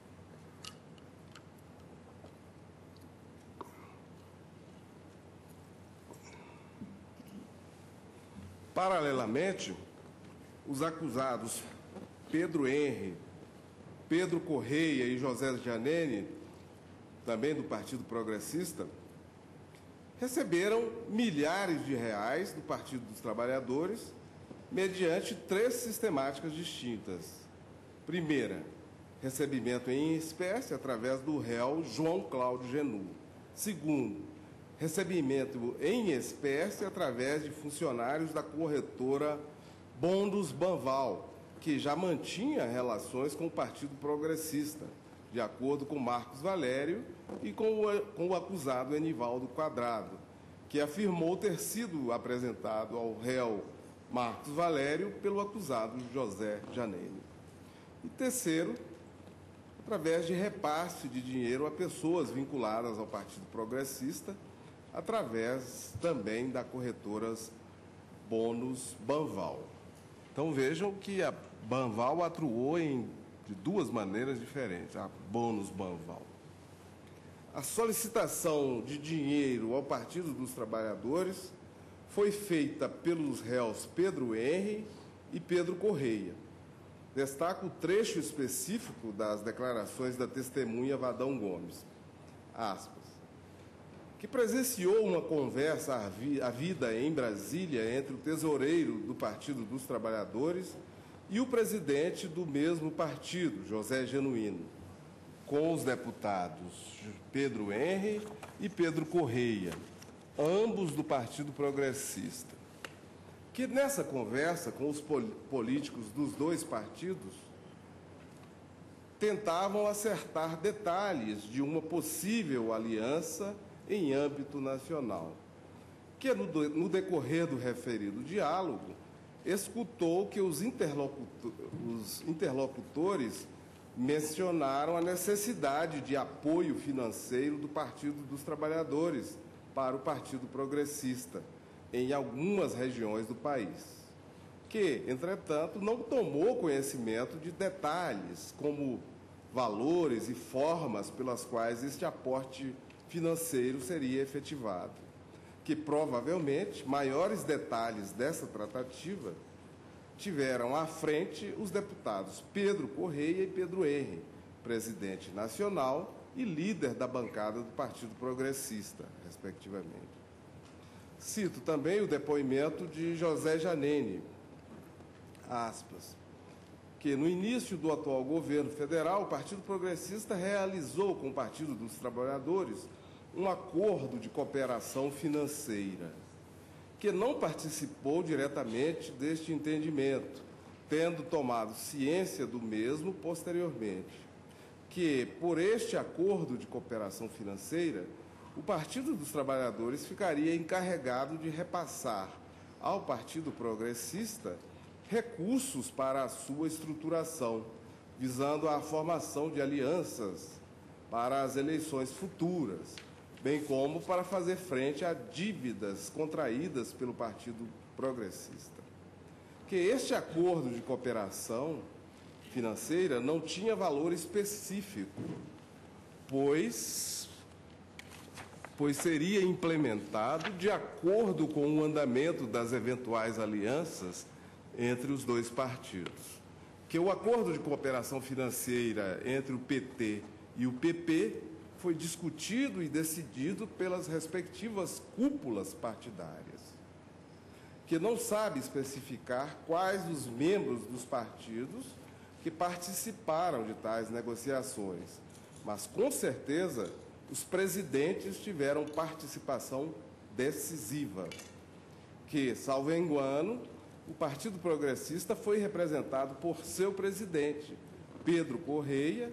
Paralelamente, os acusados Pedro Henri, Pedro Correia e José Janene, também do Partido Progressista, receberam milhares de reais do Partido dos Trabalhadores mediante três sistemáticas distintas. Primeira, recebimento em espécie através do réu João Cláudio Genu. Segundo, recebimento em espécie através de funcionários da corretora Bondos Banval, que já mantinha relações com o Partido Progressista, de acordo com Marcos Valério e com o, com o acusado Enivaldo Quadrado, que afirmou ter sido apresentado ao réu Marcos Valério pelo acusado José Janene. E terceiro, através de repasse de dinheiro a pessoas vinculadas ao Partido Progressista, através também da corretoras Bônus Banval. Então vejam que a Banval atuou em, de duas maneiras diferentes, a Bônus Banval. A solicitação de dinheiro ao Partido dos Trabalhadores foi feita pelos réus Pedro Henri e Pedro Correia. Destaco o trecho específico das declarações da testemunha Vadão Gomes, aspas, que presenciou uma conversa à vida em Brasília entre o tesoureiro do Partido dos Trabalhadores e o presidente do mesmo partido, José Genuíno, com os deputados Pedro Henri e Pedro Correia, ambos do Partido Progressista, que nessa conversa com os políticos dos dois partidos tentavam acertar detalhes de uma possível aliança em âmbito nacional, que no decorrer do referido diálogo escutou que os interlocutores mencionaram a necessidade de apoio financeiro do Partido dos Trabalhadores para o Partido Progressista em algumas regiões do país, que, entretanto, não tomou conhecimento de detalhes como valores e formas pelas quais este aporte financeiro seria efetivado, que provavelmente maiores detalhes dessa tratativa tiveram à frente os deputados Pedro Correia e Pedro Henri, presidente nacional e líder da bancada do Partido Progressista, respectivamente. Cito também o depoimento de José Janene, aspas, que no início do atual governo federal, o Partido Progressista realizou com o Partido dos Trabalhadores um acordo de cooperação financeira, que não participou diretamente deste entendimento, tendo tomado ciência do mesmo posteriormente, que, por este acordo de cooperação financeira, o Partido dos Trabalhadores ficaria encarregado de repassar ao Partido Progressista recursos para a sua estruturação, visando a formação de alianças para as eleições futuras, bem como para fazer frente a dívidas contraídas pelo Partido Progressista. Que este acordo de cooperação financeira não tinha valor específico, pois, pois seria implementado de acordo com o andamento das eventuais alianças entre os dois partidos. Que o acordo de cooperação financeira entre o P T e o P P foi discutido e decidido pelas respectivas cúpulas partidárias, que não sabe especificar quais os membros dos partidos que participaram de tais negociações, mas, com certeza, os presidentes tiveram participação decisiva, que, salvo engano, o Partido Progressista foi representado por seu presidente, Pedro Correia,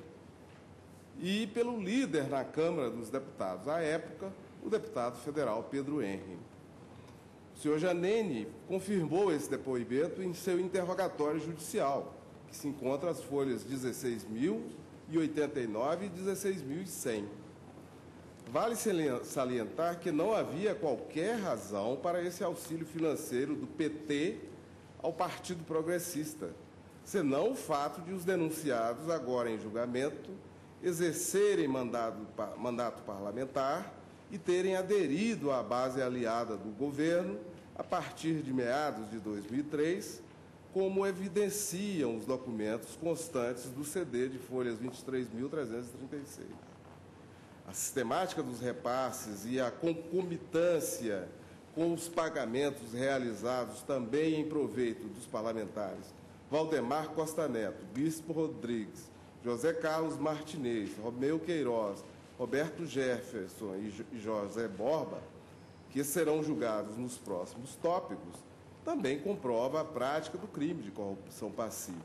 e pelo líder na Câmara dos Deputados, à época, o deputado federal Pedro Henri. O senhor Janene confirmou esse depoimento em seu interrogatório judicial, que se encontra as folhas dezesseis mil e oitenta e nove e dezesseis mil e cem. Vale salientar que não havia qualquer razão para esse auxílio financeiro do P T ao Partido Progressista, senão o fato de os denunciados, agora em julgamento, exercerem mandato, mandato parlamentar e terem aderido à base aliada do governo a partir de meados de dois mil e três, como evidenciam os documentos constantes do C D de folhas vinte e três mil trezentos e trinta e seis. A sistemática dos repasses e a concomitância com os pagamentos realizados também em proveito dos parlamentares Valdemar Costa Neto, Bispo Rodrigues, José Carlos Martinez, Romeu Queiroz, Roberto Jefferson e José Borba, que serão julgados nos próximos tópicos, também comprova a prática do crime de corrupção passiva.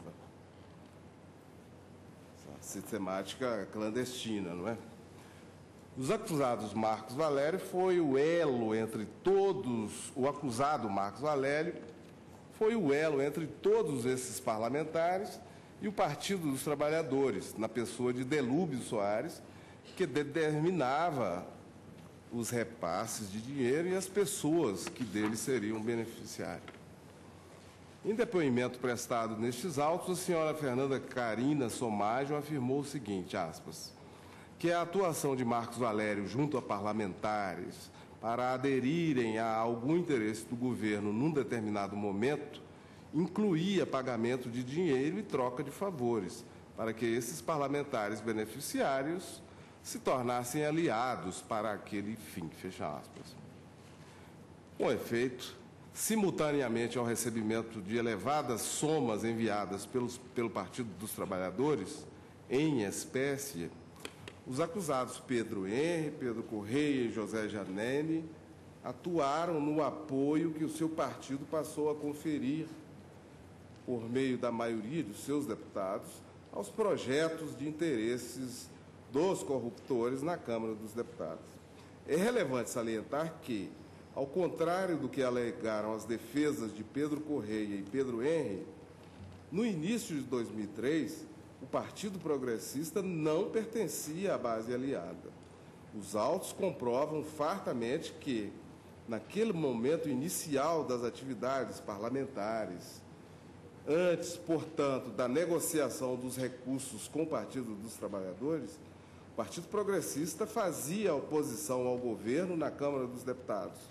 Essa sistemática clandestina, não é? Os acusados Marcos Valério foi o elo entre todos, o acusado Marcos Valério foi o elo entre todos esses parlamentares e o Partido dos Trabalhadores, na pessoa de Delúbio Soares, que determinava os repasses de dinheiro e as pessoas que dele seriam beneficiários. Em depoimento prestado nestes autos, a senhora Fernanda Carina Somaggio afirmou o seguinte, aspas, que a atuação de Marcos Valério junto a parlamentares para aderirem a algum interesse do governo num determinado momento incluía pagamento de dinheiro e troca de favores, para que esses parlamentares beneficiários se tornassem aliados para aquele fim, fecha aspas. Com efeito, simultaneamente ao recebimento de elevadas somas enviadas pelos, pelo Partido dos Trabalhadores, em espécie, os acusados Pedro Henri, Pedro Correia e José Janene atuaram no apoio que o seu partido passou a conferir, por meio da maioria dos seus deputados, aos projetos de interesses dos corruptores na Câmara dos Deputados. É relevante salientar que, ao contrário do que alegaram as defesas de Pedro Correia e Pedro Henri, no início de dois mil e três, o Partido Progressista não pertencia à base aliada. Os autos comprovam fartamente que, naquele momento inicial das atividades parlamentares, antes, portanto, da negociação dos recursos com o Partido dos Trabalhadores, o Partido Progressista fazia oposição ao governo na Câmara dos Deputados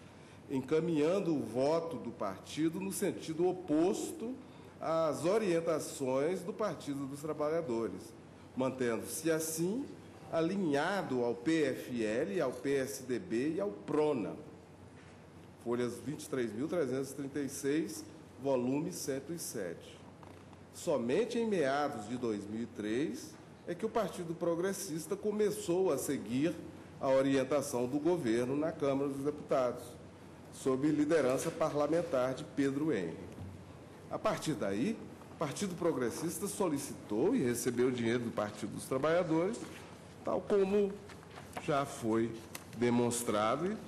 encaminhando o voto do partido no sentido oposto às orientações do Partido dos Trabalhadores, mantendo-se assim alinhado ao P F L, ao P S D B e ao PRONA. Folhas vinte e três mil trezentos e trinta e seis, volume cento e sete. Somente em meados de dois mil e três é que o Partido Progressista começou a seguir a orientação do governo na Câmara dos Deputados, sob liderança parlamentar de Pedro Henry. A partir daí, o Partido Progressista solicitou e recebeu dinheiro do Partido dos Trabalhadores, tal como já foi demonstrado, e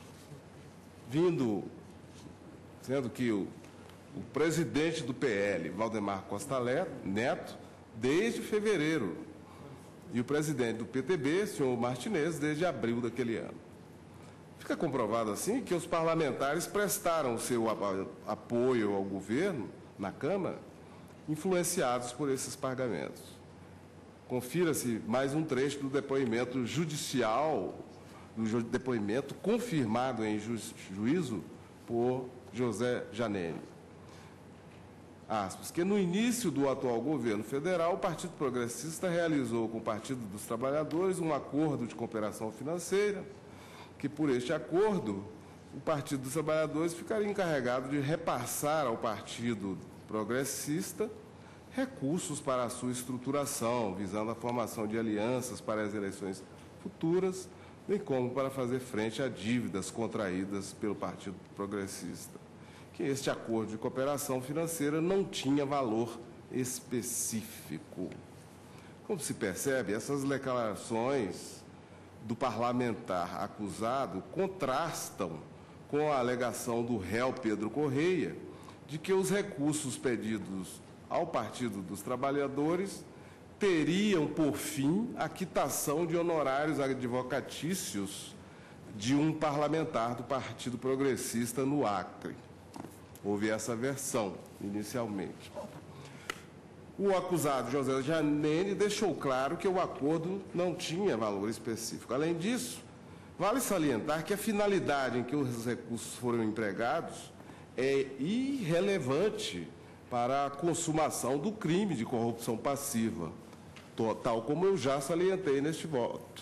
vindo, sendo que o, o presidente do P L, Valdemar Costa Neto, desde fevereiro, e o presidente do P T B, senhor Martinez, desde abril daquele ano. Fica comprovado, assim, que os parlamentares prestaram o seu apoio ao governo na Câmara, influenciados por esses pagamentos. Confira-se mais um trecho do depoimento judicial, do depoimento confirmado em ju juízo por José Janene. Aspas, que no início do atual governo federal, o Partido Progressista realizou com o Partido dos Trabalhadores um acordo de cooperação financeira, que por este acordo, o Partido dos Trabalhadores ficaria encarregado de repassar ao Partido Progressista recursos para a sua estruturação, visando a formação de alianças para as eleições futuras, bem como para fazer frente a dívidas contraídas pelo Partido Progressista. Que este acordo de cooperação financeira não tinha valor específico. Como se percebe, essas declarações do parlamentar acusado contrastam com a alegação do réu Pedro Correia de que os recursos pedidos ao Partido dos Trabalhadores teriam, por fim, a quitação de honorários advocatícios de um parlamentar do Partido Progressista no Acre. Houve essa versão, inicialmente. O acusado, José Janene, deixou claro que o acordo não tinha valor específico. Além disso, vale salientar que a finalidade em que os recursos foram empregados é irrelevante para a consumação do crime de corrupção passiva, tal como eu já salientei neste voto.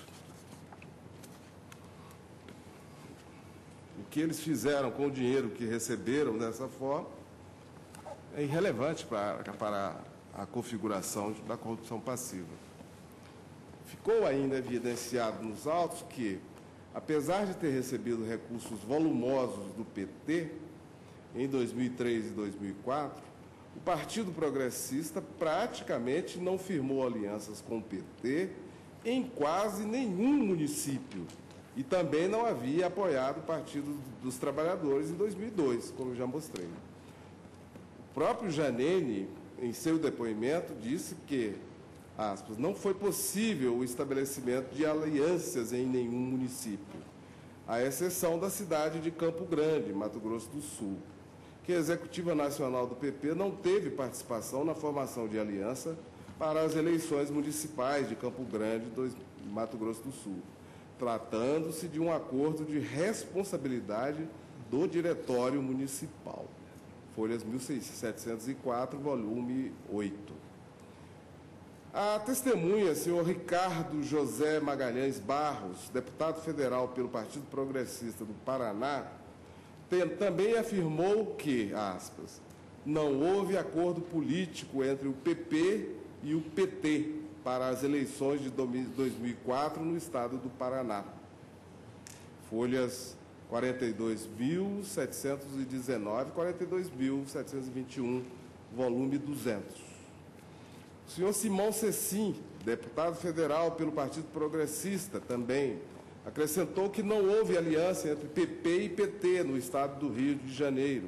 O que eles fizeram com o dinheiro que receberam dessa forma é irrelevante para, para a configuração da corrupção passiva. Ficou ainda evidenciado nos autos que, apesar de ter recebido recursos volumosos do P T em dois mil e três e dois mil e quatro, o Partido Progressista praticamente não firmou alianças com o P T em quase nenhum município e também não havia apoiado o Partido dos Trabalhadores em dois mil e dois, como eu já mostrei. O próprio Janene, em seu depoimento, disse que, aspas, não foi possível o estabelecimento de alianças em nenhum município, à exceção da cidade de Campo Grande, Mato Grosso do Sul, que a Executiva Nacional do P P não teve participação na formação de aliança para as eleições municipais de Campo Grande, Mato Grosso do Sul, tratando-se de um acordo de responsabilidade do Diretório Municipal. Folhas mil setecentos e quatro, volume oito. A testemunha, senhor Ricardo José Magalhães Barros, deputado federal pelo Partido Progressista do Paraná, tem, também afirmou que, aspas, não houve acordo político entre o P P e o P T para as eleições de dois mil e quatro no estado do Paraná. Folhas quarenta e dois mil setecentos e dezenove, quarenta e dois mil setecentos e vinte e um, volume duzentos. O senhor Simão Cecim, deputado federal pelo Partido Progressista, também acrescentou que não houve aliança entre P P e P T no estado do Rio de Janeiro.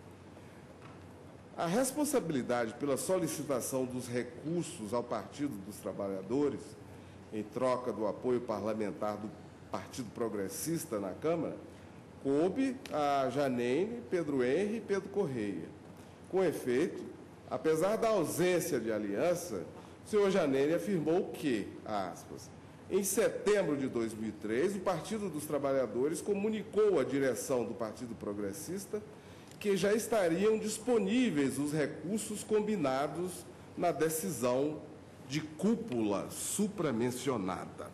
A responsabilidade pela solicitação dos recursos ao Partido dos Trabalhadores, em troca do apoio parlamentar do Partido Progressista na Câmara, coube a Janene, Pedro Henry e Pedro Correia. Com efeito, apesar da ausência de aliança, o senhor Janene afirmou que, aspas, Em setembro de dois mil e três, o Partido dos Trabalhadores comunicou à direção do Partido Progressista que já estariam disponíveis os recursos combinados na decisão de cúpula supramencionada.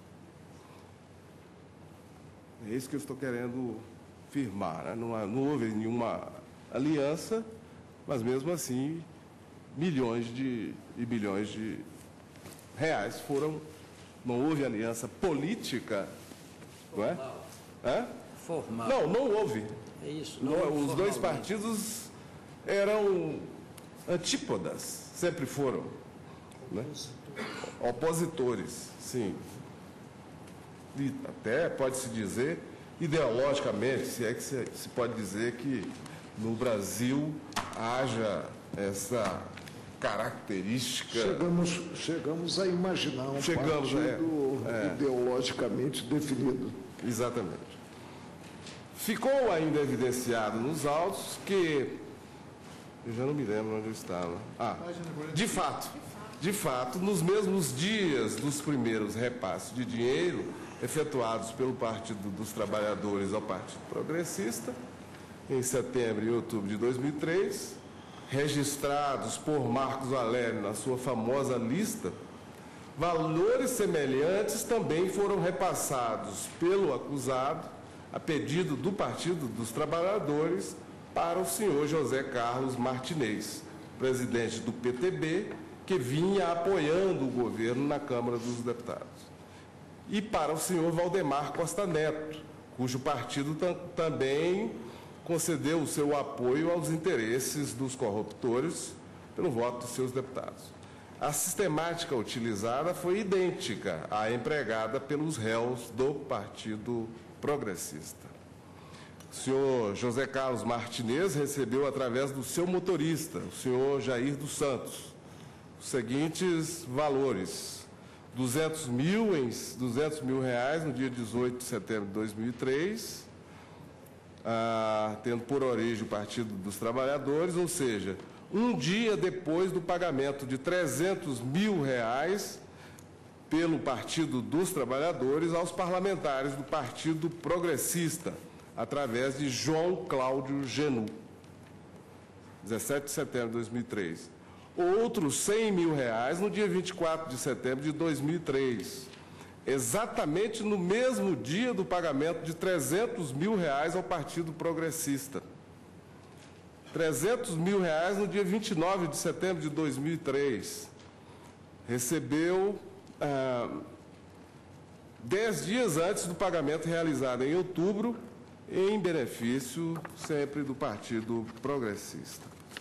É isso que eu estou querendo firmar, né? Não, há, não houve nenhuma aliança, mas mesmo assim, milhões de, e bilhões de reais foram. Não houve aliança política, não é? Hã? Formal. Não, não houve. É isso. Não, Não, os dois partidos eram antípodas, sempre foram. Né? Opositores, sim. E até pode-se dizer, ideologicamente, se é que se, se pode dizer que no Brasil haja essa característica. Chegamos, chegamos a imaginar um Chegamos, partido é, é. ideologicamente definido. Exatamente. Ficou ainda evidenciado nos autos que... Eu já não me lembro onde eu estava. Ah, de fato, de fato, nos mesmos dias dos primeiros repasses de dinheiro efetuados pelo Partido dos Trabalhadores ao Partido Progressista, em setembro e outubro de dois mil e três, registrados por Marcos Valério na sua famosa lista, valores semelhantes também foram repassados pelo acusado, a pedido do Partido dos Trabalhadores, para o senhor José Carlos Martinez, presidente do P T B, que vinha apoiando o governo na Câmara dos Deputados. E para o senhor Valdemar Costa Neto, cujo partido tam- também concedeu o seu apoio aos interesses dos corruptores pelo voto dos seus deputados. A sistemática utilizada foi idêntica à empregada pelos réus do Partido Progressista. O senhor José Carlos Martinez recebeu, através do seu motorista, o senhor Jair dos Santos, os seguintes valores: duzentos mil em duzentos mil reais no dia dezoito de setembro de dois mil e três, ah, tendo por origem o Partido dos Trabalhadores, ou seja, um dia depois do pagamento de trezentos mil reais pelo Partido dos Trabalhadores aos parlamentares do Partido Progressista, através de João Cláudio Genu, dezessete de setembro de dois mil e três. Outros cem mil reais no dia vinte e quatro de setembro de dois mil e três, exatamente no mesmo dia do pagamento de trezentos mil reais ao Partido Progressista. trezentos mil reais no dia vinte e nove de setembro de dois mil e três. Recebeu ah, dez dias antes do pagamento realizado em outubro, em benefício sempre do Partido Progressista.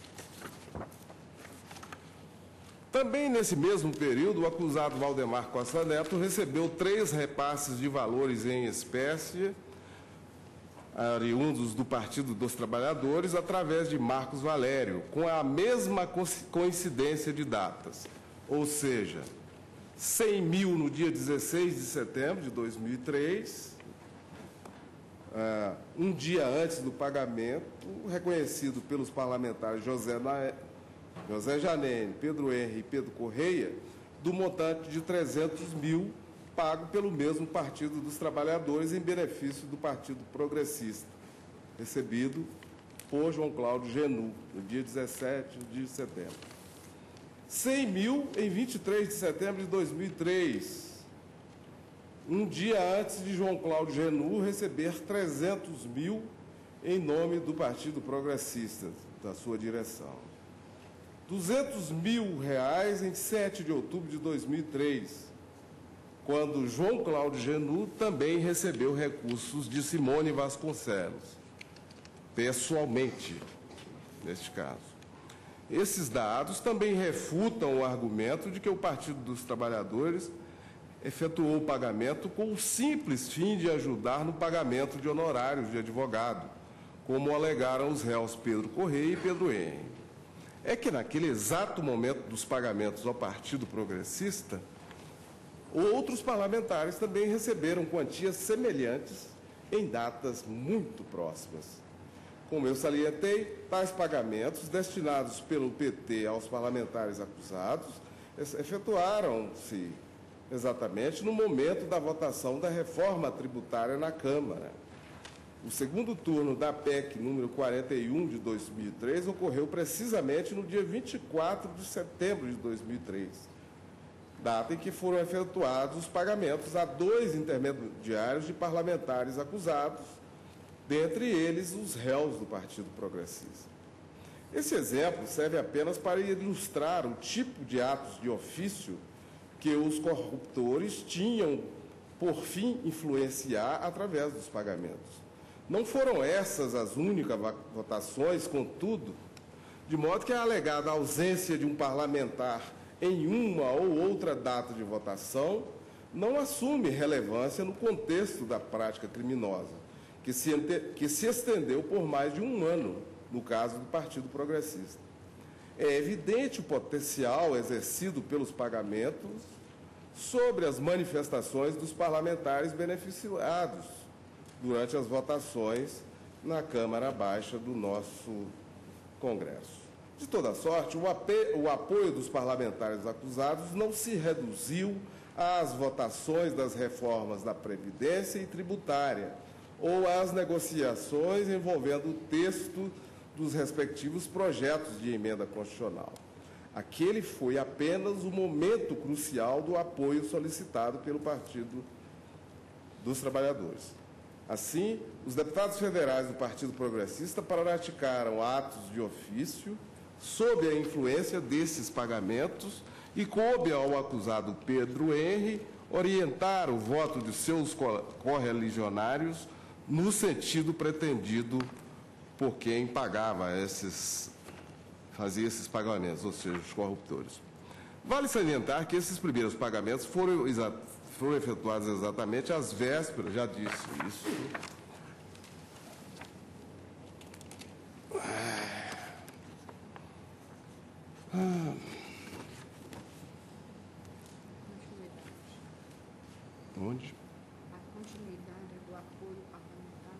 Também nesse mesmo período, o acusado Valdemar Costa Neto recebeu três repasses de valores em espécie, oriundos do Partido dos Trabalhadores, através de Marcos Valério, com a mesma coincidência de datas. Ou seja, cem mil no dia dezesseis de setembro de dois mil e três, uh, um dia antes do pagamento, reconhecido pelos parlamentares José, Na... José Janene, Pedro Henri e Pedro Correia, do montante de trezentos mil, pago pelo mesmo Partido dos Trabalhadores em benefício do Partido Progressista, recebido por João Cláudio Genu, no dia dezessete de setembro. cem mil em vinte e três de setembro de dois mil e três, um dia antes de João Cláudio Genu receber trezentos mil em nome do Partido Progressista, da sua direção. duzentos mil reais em sete de outubro de dois mil e três, quando João Cláudio Genu também recebeu recursos de Simone Vasconcelos, pessoalmente, neste caso. Esses dados também refutam o argumento de que o Partido dos Trabalhadores efetuou o pagamento com o simples fim de ajudar no pagamento de honorários de advogado, como alegaram os réus Pedro Correia e Pedro Henri. É que naquele exato momento dos pagamentos ao Partido Progressista, outros parlamentares também receberam quantias semelhantes em datas muito próximas. Como eu salientei, tais pagamentos destinados pelo P T aos parlamentares acusados efetuaram-se exatamente no momento da votação da reforma tributária na Câmara. O segundo turno da P E C número quarenta e um de dois mil e três ocorreu precisamente no dia vinte e quatro de setembro de dois mil e três, data em que foram efetuados os pagamentos a dois intermediários de parlamentares acusados, dentre eles os réus do Partido Progressista. Esse exemplo serve apenas para ilustrar o tipo de atos de ofício que os corruptores tinham por fim influenciar através dos pagamentos. Não foram essas as únicas votações, contudo, de modo que a alegada ausência de um parlamentar em uma ou outra data de votação não assume relevância no contexto da prática criminosa, que se, que se estendeu por mais de um ano, no caso do Partido Progressista. É evidente o potencial exercido pelos pagamentos sobre as manifestações dos parlamentares beneficiados durante as votações na Câmara Baixa do nosso Congresso. De toda sorte, o apoio dos parlamentares acusados não se reduziu às votações das reformas da Previdência e tributária ou às negociações envolvendo o texto dos respectivos projetos de emenda constitucional. Aquele foi apenas o momento crucial do apoio solicitado pelo Partido dos Trabalhadores. Assim, os deputados federais do Partido Progressista praticaram atos de ofício sob a influência desses pagamentos e coube ao acusado Pedro Henri orientar o voto de seus correligionários no sentido pretendido por quem pagava esses, fazia esses pagamentos, ou seja, os corruptores. Vale salientar que esses primeiros pagamentos foram exatamente foram efetuados exatamente às vésperas, já disse isso. Ah. Onde? A continuidade do apoio parlamentar.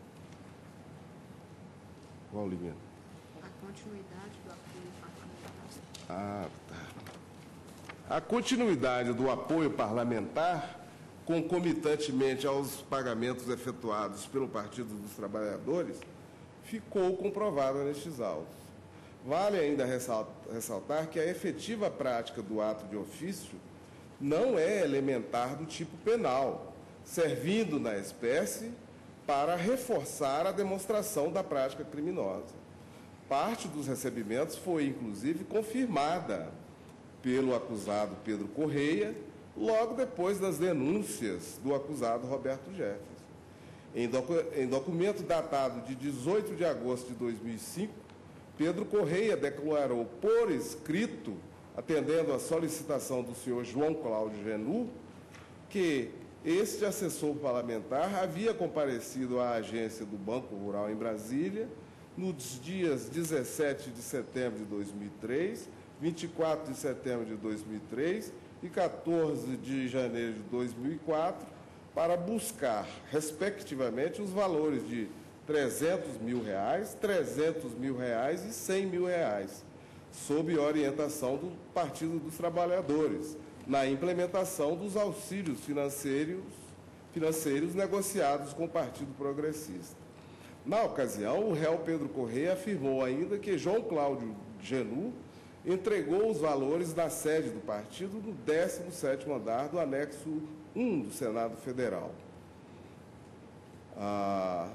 Qual linha? A continuidade do apoio parlamentar. Ah, tá. A continuidade do apoio parlamentar, concomitantemente aos pagamentos efetuados pelo Partido dos Trabalhadores, ficou comprovada nestes autos. Vale ainda ressaltar que a efetiva prática do ato de ofício não é elementar do tipo penal, servindo na espécie para reforçar a demonstração da prática criminosa. Parte dos recebimentos foi, inclusive, confirmada pelo acusado Pedro Correia, logo depois das denúncias do acusado Roberto Jefferson. Em, docu em documento datado de dezoito de agosto de dois mil e cinco, Pedro Correia declarou por escrito, atendendo à solicitação do senhor João Cláudio Genu, que este assessor parlamentar havia comparecido à agência do Banco Rural em Brasília nos dias dezessete de setembro de dois mil e três, vinte e quatro de setembro de dois mil e três e quatorze de janeiro de dois mil e quatro, para buscar, respectivamente, os valores de trezentos mil reais, trezentos mil reais e cem mil reais, sob orientação do Partido dos Trabalhadores, na implementação dos auxílios financeiros, financeiros negociados com o Partido Progressista. Na ocasião, o réu Pedro Correia afirmou ainda que João Cláudio Genu entregou os valores da sede do partido no décimo sétimo andar do anexo um do Senado Federal. Ah,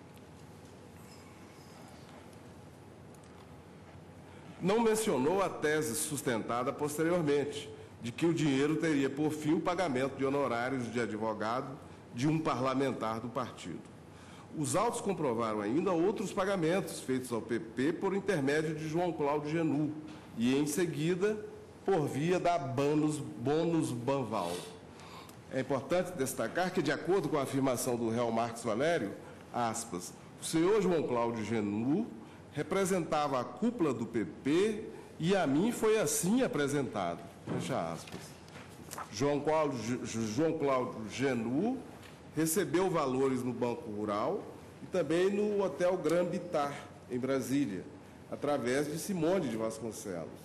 não mencionou a tese sustentada posteriormente, de que o dinheiro teria por fim o pagamento de honorários de advogado de um parlamentar do partido. Os autos comprovaram ainda outros pagamentos feitos ao P P por intermédio de João Cláudio Genu, e, em seguida, por via da Bônus, Bônus Banval. É importante destacar que, de acordo com a afirmação do réu Marcos Valério, aspas, o senhor João Cláudio Genu representava a cúpula do P P e a mim foi assim apresentado. Fecha aspas. João Cláudio, João Cláudio Genu recebeu valores no Banco Rural e também no Hotel Gran Bitar, em Brasília, através de Simone de Vasconcelos.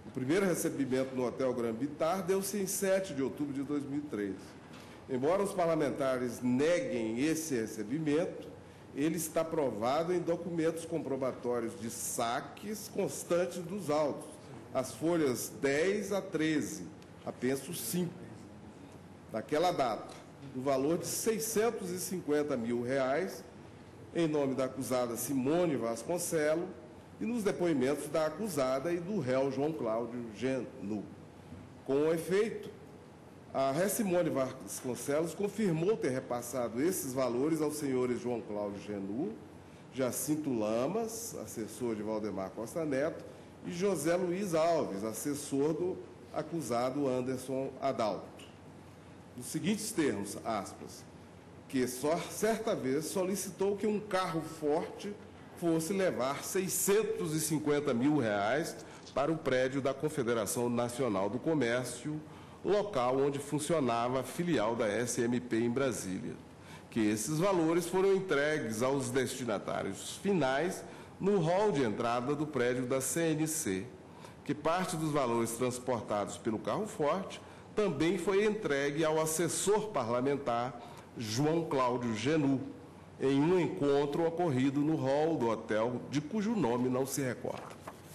O primeiro recebimento no Hotel Grand Bitar deu-se em sete de outubro de dois mil e três. Embora os parlamentares neguem esse recebimento, ele está provado em documentos comprobatórios de saques constantes dos autos, as folhas dez a treze, apenso cinco, daquela data, no valor de seiscentos e cinquenta mil reais, em nome da acusada Simone Vasconcelos e nos depoimentos da acusada e do réu João Cláudio Genu. Com efeito, a ré Simone Vasconcelos confirmou ter repassado esses valores aos senhores João Cláudio Genu, Jacinto Lamas, assessor de Valdemar Costa Neto, e José Luiz Alves, assessor do acusado Anderson Adalto. Nos seguintes termos, aspas, que só certa vez solicitou que um carro forte fosse levar seiscentos e cinquenta mil reais para o prédio da Confederação Nacional do Comércio, local onde funcionava a filial da S M P em Brasília, que esses valores foram entregues aos destinatários finais no hall de entrada do prédio da C N C, que parte dos valores transportados pelo carro forte também foi entregue ao assessor parlamentar João Cláudio Genu, em um encontro ocorrido no hall do hotel, de cujo nome não se recorda.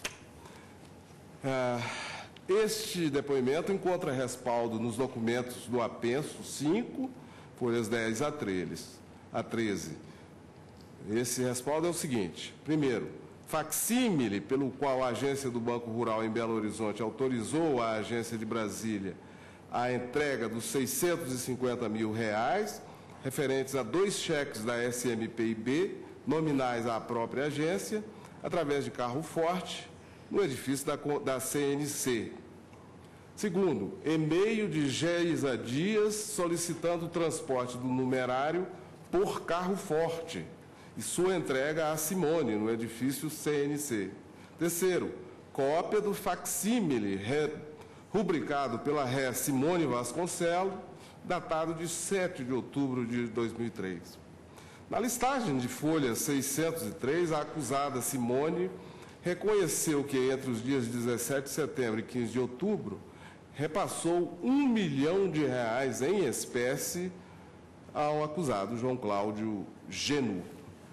Ah, este depoimento encontra respaldo nos documentos do apenso cinco, folhas dez a treze. Esse respaldo é o seguinte: primeiro, facsímile pelo qual a agência do Banco Rural em Belo Horizonte autorizou a agência de Brasília a entrega dos seiscentos e cinquenta mil reais, referentes a dois cheques da S M P I B, nominais à própria agência, através de carro forte, no edifício da, da C N C. Segundo, e-mail de Geisa Dias solicitando o transporte do numerário por carro forte e sua entrega a Simone, no edifício C N C. Terceiro, cópia do facsímile rubricado pela ré Simone Vasconcelos, datado de sete de outubro de dois mil e três. Na listagem de folha seiscentos e três, a acusada Simone reconheceu que entre os dias dezessete de setembro e quinze de outubro, repassou um milhão de reais em espécie ao acusado João Cláudio Genu.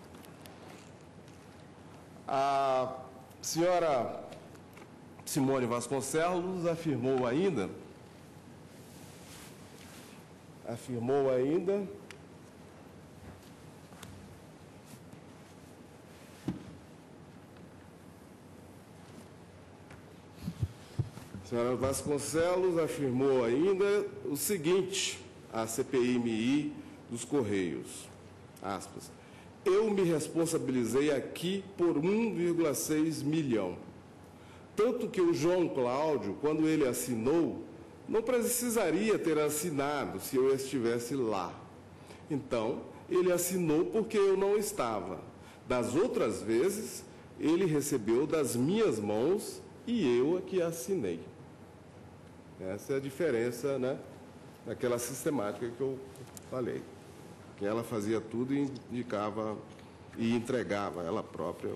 A senhora Simone Vasconcelos afirmou ainda, afirmou ainda A senhora Vasconcelos afirmou ainda o seguinte à C P I M I dos Correios, aspas, eu me responsabilizei aqui por um vírgula seis milhão. Tanto que o João Cláudio, quando ele assinou, não precisaria ter assinado se eu estivesse lá. Então, ele assinou porque eu não estava. Das outras vezes, ele recebeu das minhas mãos e eu é que assinei. Essa é a diferença, né, daquela sistemática que eu falei. Que ela fazia tudo e indicava e entregava ela própria.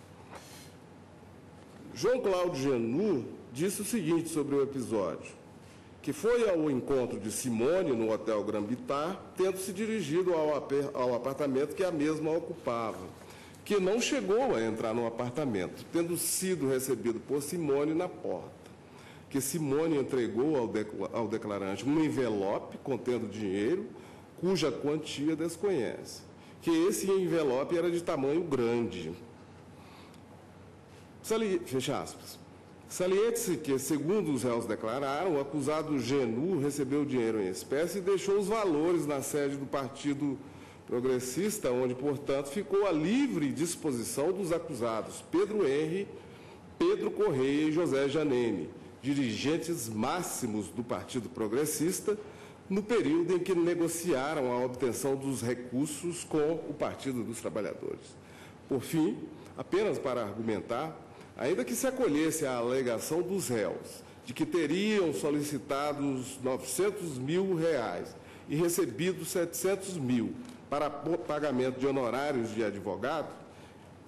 João Cláudio Genu disse o seguinte sobre o episódio, que foi ao encontro de Simone no Hotel Grand Bitar, tendo se dirigido ao, ao apartamento que a mesma ocupava, que não chegou a entrar no apartamento, tendo sido recebido por Simone na porta, que Simone entregou ao, decla, ao declarante um envelope contendo dinheiro, cuja quantia desconhece, que esse envelope era de tamanho grande. Sali... Fecha aspas. Saliente-se que, segundo os réus declararam, o acusado Genu recebeu dinheiro em espécie e deixou os valores na sede do Partido Progressista, onde, portanto, ficou a livre disposição dos acusados Pedro Henri, Pedro Correia e José Janene, dirigentes máximos do Partido Progressista, no período em que negociaram a obtenção dos recursos com o Partido dos Trabalhadores. Por fim, apenas para argumentar, ainda que se acolhesse a alegação dos réus de que teriam solicitado novecentos mil reais e recebido setecentos mil para pagamento de honorários de advogado,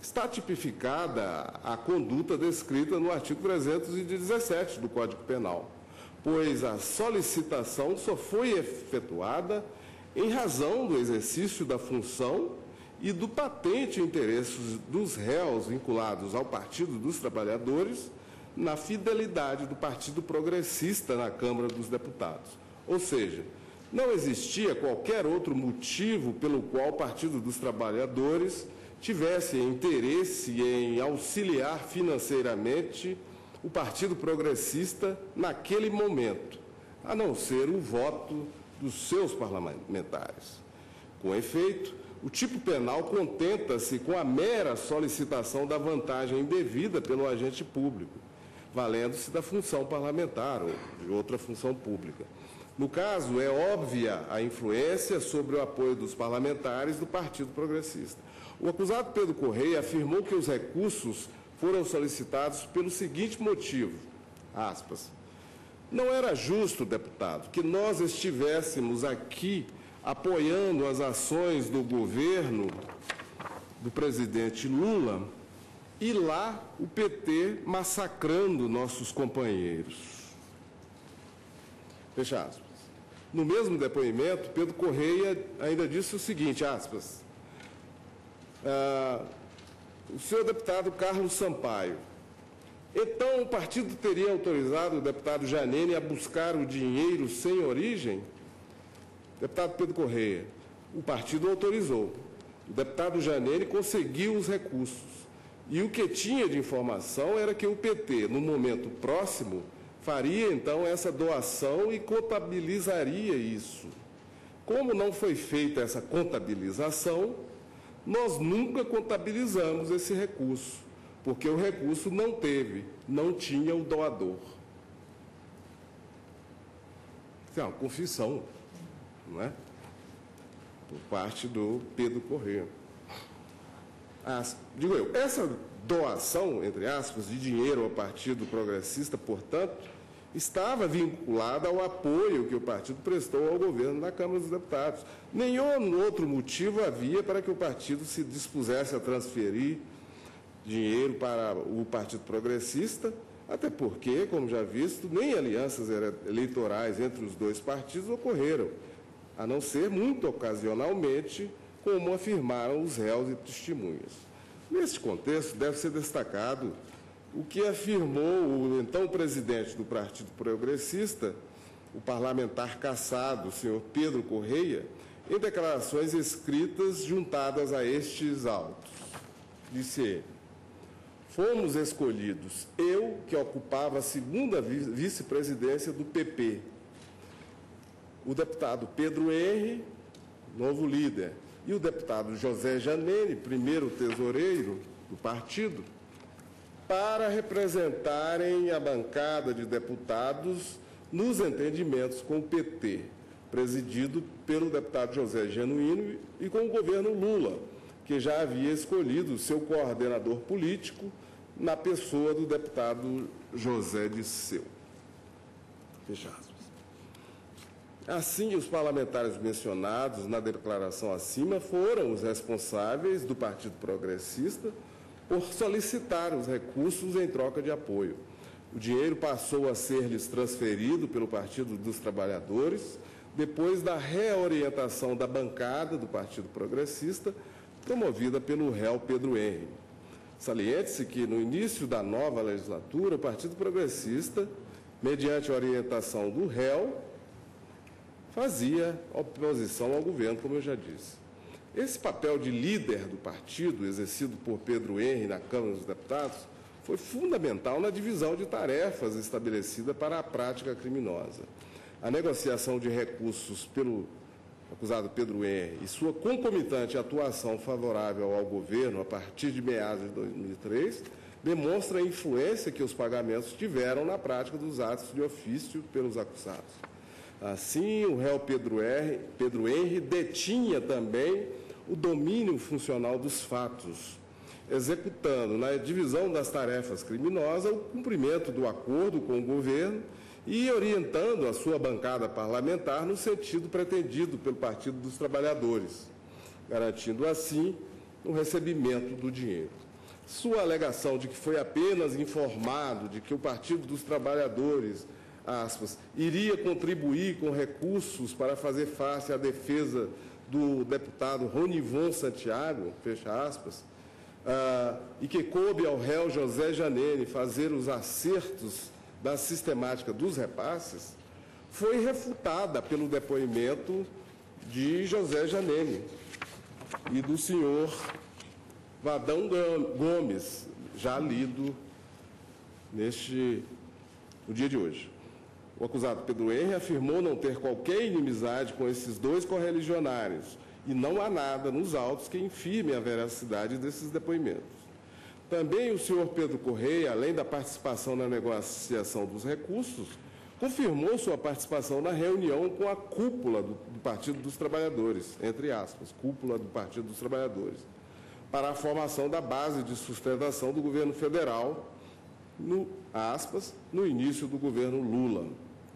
está tipificada a conduta descrita no artigo trezentos e dezessete do Código Penal, pois a solicitação só foi efetuada em razão do exercício da função e do patente interesse dos réus vinculados ao Partido dos Trabalhadores na fidelidade do Partido Progressista na Câmara dos Deputados. Ou seja, não existia qualquer outro motivo pelo qual o Partido dos Trabalhadores tivesse interesse em auxiliar financeiramente o Partido Progressista naquele momento, a não ser o voto dos seus parlamentares. Com efeito, o tipo penal contenta-se com a mera solicitação da vantagem indevida pelo agente público, valendo-se da função parlamentar ou de outra função pública. No caso, é óbvia a influência sobre o apoio dos parlamentares do Partido Progressista. O acusado Pedro Correia afirmou que os recursos foram solicitados pelo seguinte motivo, aspas, não era justo, deputado, que nós estivéssemos aqui apoiando as ações do governo do presidente Lula e lá o P T massacrando nossos companheiros. Fecha aspas. No mesmo depoimento, Pedro Correia ainda disse o seguinte, aspas, ah, o senhor deputado Carlos Sampaio, então o partido teria autorizado o deputado Janene a buscar o dinheiro sem origem? Deputado Pedro Correia, o partido autorizou. O deputado Janene conseguiu os recursos. E o que tinha de informação era que o P T, no momento próximo, faria então essa doação e contabilizaria isso. Como não foi feita essa contabilização, nós nunca contabilizamos esse recurso, porque o recurso não teve, não tinha o doador. Isso é uma confissão, não é? Por parte do Pedro Correia. As, digo eu, essa doação, entre aspas, de dinheiro ao Partido Progressista, portanto, estava vinculada ao apoio que o partido prestou ao governo na Câmara dos Deputados. Nenhum outro motivo havia para que o partido se dispusesse a transferir dinheiro para o Partido Progressista, até porque, como já visto, nem alianças eleitorais entre os dois partidos ocorreram, a não ser muito ocasionalmente, como afirmaram os réus e testemunhas. Neste contexto, deve ser destacado o que afirmou o então presidente do Partido Progressista, o parlamentar cassado, o senhor Pedro Correia, em declarações escritas juntadas a estes autos. Disse ele, fomos escolhidos, eu, que ocupava a segunda vice-presidência do P P, o deputado Pedro Henri, novo líder, e o deputado José Janene, primeiro tesoureiro do partido, para representarem a bancada de deputados nos entendimentos com o P T, presidido pelo deputado José Genuíno e com o governo Lula, que já havia escolhido seu coordenador político na pessoa do deputado José Disseu. Fecha aspas. Assim, os parlamentares mencionados na declaração acima foram os responsáveis do Partido Progressista por solicitar os recursos em troca de apoio. O dinheiro passou a ser-lhes transferido pelo Partido dos Trabalhadores depois da reorientação da bancada do Partido Progressista, promovida pelo réu Pedro Henri. Saliente-se que, no início da nova legislatura, o Partido Progressista, mediante a orientação do réu, fazia oposição ao governo, como eu já disse. Esse papel de líder do partido, exercido por Pedro Henri na Câmara dos Deputados, foi fundamental na divisão de tarefas estabelecida para a prática criminosa. A negociação de recursos pelo acusado Pedro Henri e sua concomitante atuação favorável ao governo a partir de meados de dois mil e três demonstra a influência que os pagamentos tiveram na prática dos atos de ofício pelos acusados. Assim, o réu Pedro Henri, Pedro Henri detinha também o domínio funcional dos fatos, executando na divisão das tarefas criminosas o cumprimento do acordo com o governo e orientando a sua bancada parlamentar no sentido pretendido pelo Partido dos Trabalhadores, garantindo assim o recebimento do dinheiro. Sua alegação de que foi apenas informado de que o Partido dos Trabalhadores, aspas, iria contribuir com recursos para fazer face à defesa do deputado Ronivon Santiago, fecha aspas, ah, e que coube ao réu José Janene fazer os acertos da sistemática dos repasses, foi refutada pelo depoimento de José Janene e do senhor Vadão Gomes, já lido neste, no dia de hoje. O acusado Pedro Henry afirmou não ter qualquer inimizade com esses dois correligionários e não há nada nos autos que infirme a veracidade desses depoimentos. Também o senhor Pedro Correia, além da participação na negociação dos recursos, confirmou sua participação na reunião com a cúpula do, do Partido dos Trabalhadores, entre aspas, cúpula do Partido dos Trabalhadores, para a formação da base de sustentação do governo federal, no, aspas, no início do governo Lula.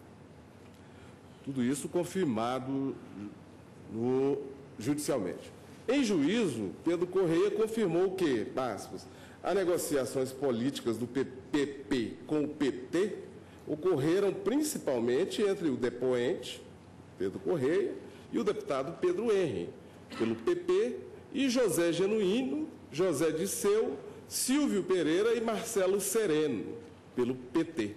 Tudo isso confirmado no, judicialmente. Em juízo, Pedro Correia confirmou que, aspas, as negociações políticas do P P P com o P T ocorreram principalmente entre o depoente, Pedro Correia, e o deputado Pedro Henry, pelo P P, e José Genuíno, José Disseu, Silvio Pereira e Marcelo Sereno, pelo P T.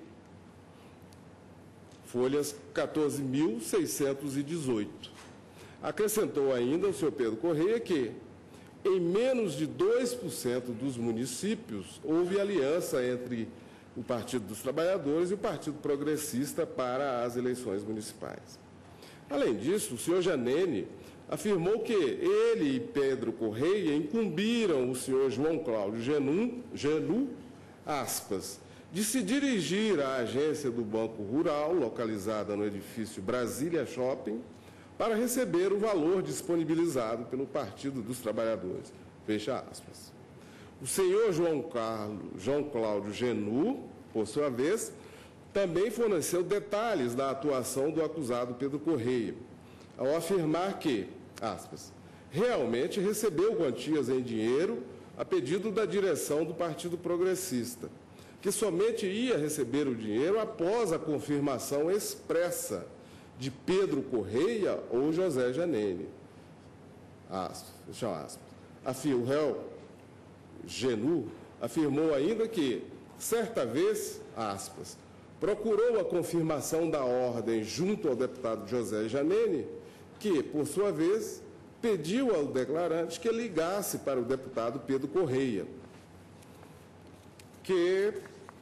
Folhas quatorze mil seiscentos e dezoito. Acrescentou ainda o senhor Pedro Correia que, em menos de dois por cento dos municípios, houve aliança entre o Partido dos Trabalhadores e o Partido Progressista para as eleições municipais. Além disso, o senhor Janene afirmou que ele e Pedro Correia incumbiram o senhor João Cláudio Janu, Janu aspas, de se dirigir à agência do Banco Rural, localizada no edifício Brasília Shopping, para receber o valor disponibilizado pelo Partido dos Trabalhadores. Fecha aspas. O senhor João, Carlos, João Cláudio Genu, por sua vez, também forneceu detalhes da atuação do acusado Pedro Correia, ao afirmar que, aspas, realmente recebeu quantias em dinheiro a pedido da direção do Partido Progressista, que somente ia receber o dinheiro após a confirmação expressa de Pedro Correia ou José Janene. Aspas, deixa eu aspas. Afim, o réu Genu afirmou ainda que, certa vez, aspas, procurou a confirmação da ordem junto ao deputado José Janene, que, por sua vez, pediu ao declarante que ligasse para o deputado Pedro Correia, que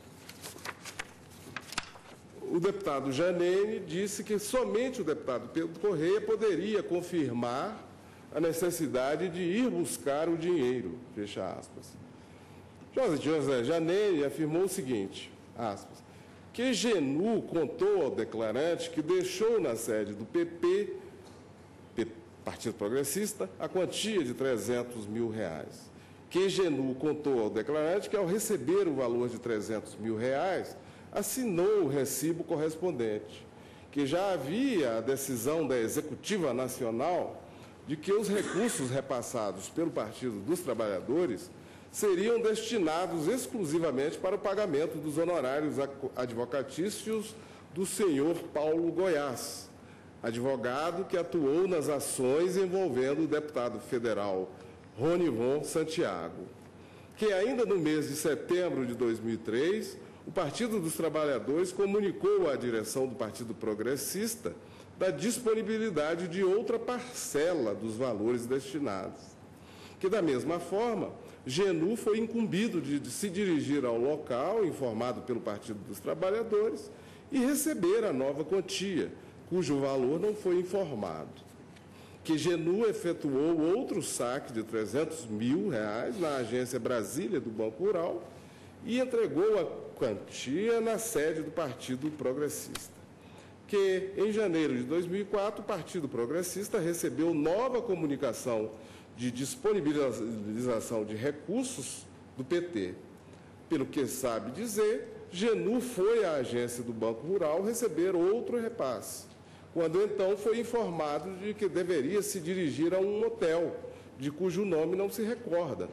o deputado Janene disse que somente o deputado Pedro Correia poderia confirmar a necessidade de ir buscar o dinheiro, fecha aspas. José Janene afirmou o seguinte, aspas, que Genu contou ao declarante que deixou na sede do P P, Partido Progressista, a quantia de trezentos mil reais. Que Genu contou ao declarante que, ao receber o valor de trezentos mil reais, assinou o recibo correspondente, que já havia a decisão da Executiva Nacional de que os recursos repassados pelo Partido dos Trabalhadores seriam destinados exclusivamente para o pagamento dos honorários advocatícios do senhor Paulo Goiás, advogado que atuou nas ações envolvendo o deputado federal Ronivon Santiago, que ainda no mês de setembro de dois mil e três, o Partido dos Trabalhadores comunicou à direção do Partido Progressista da disponibilidade de outra parcela dos valores destinados, que, da mesma forma, Genu foi incumbido de, de se dirigir ao local informado pelo Partido dos Trabalhadores e receber a nova quantia, cujo valor não foi informado. Que Genu efetuou outro saque de trezentos mil reais na agência Brasília do Banco Rural e entregou a quantia na sede do Partido Progressista. Que, em janeiro de dois mil e quatro, o Partido Progressista recebeu nova comunicação de disponibilização de recursos do P T. Pelo que sabe dizer, Genu foi à agência do Banco Rural receber outro repasse, quando então foi informado de que deveria se dirigir a um hotel, de cujo nome não se recorda,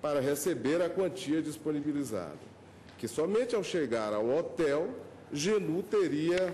para receber a quantia disponibilizada, que somente ao chegar ao hotel, Genu teria,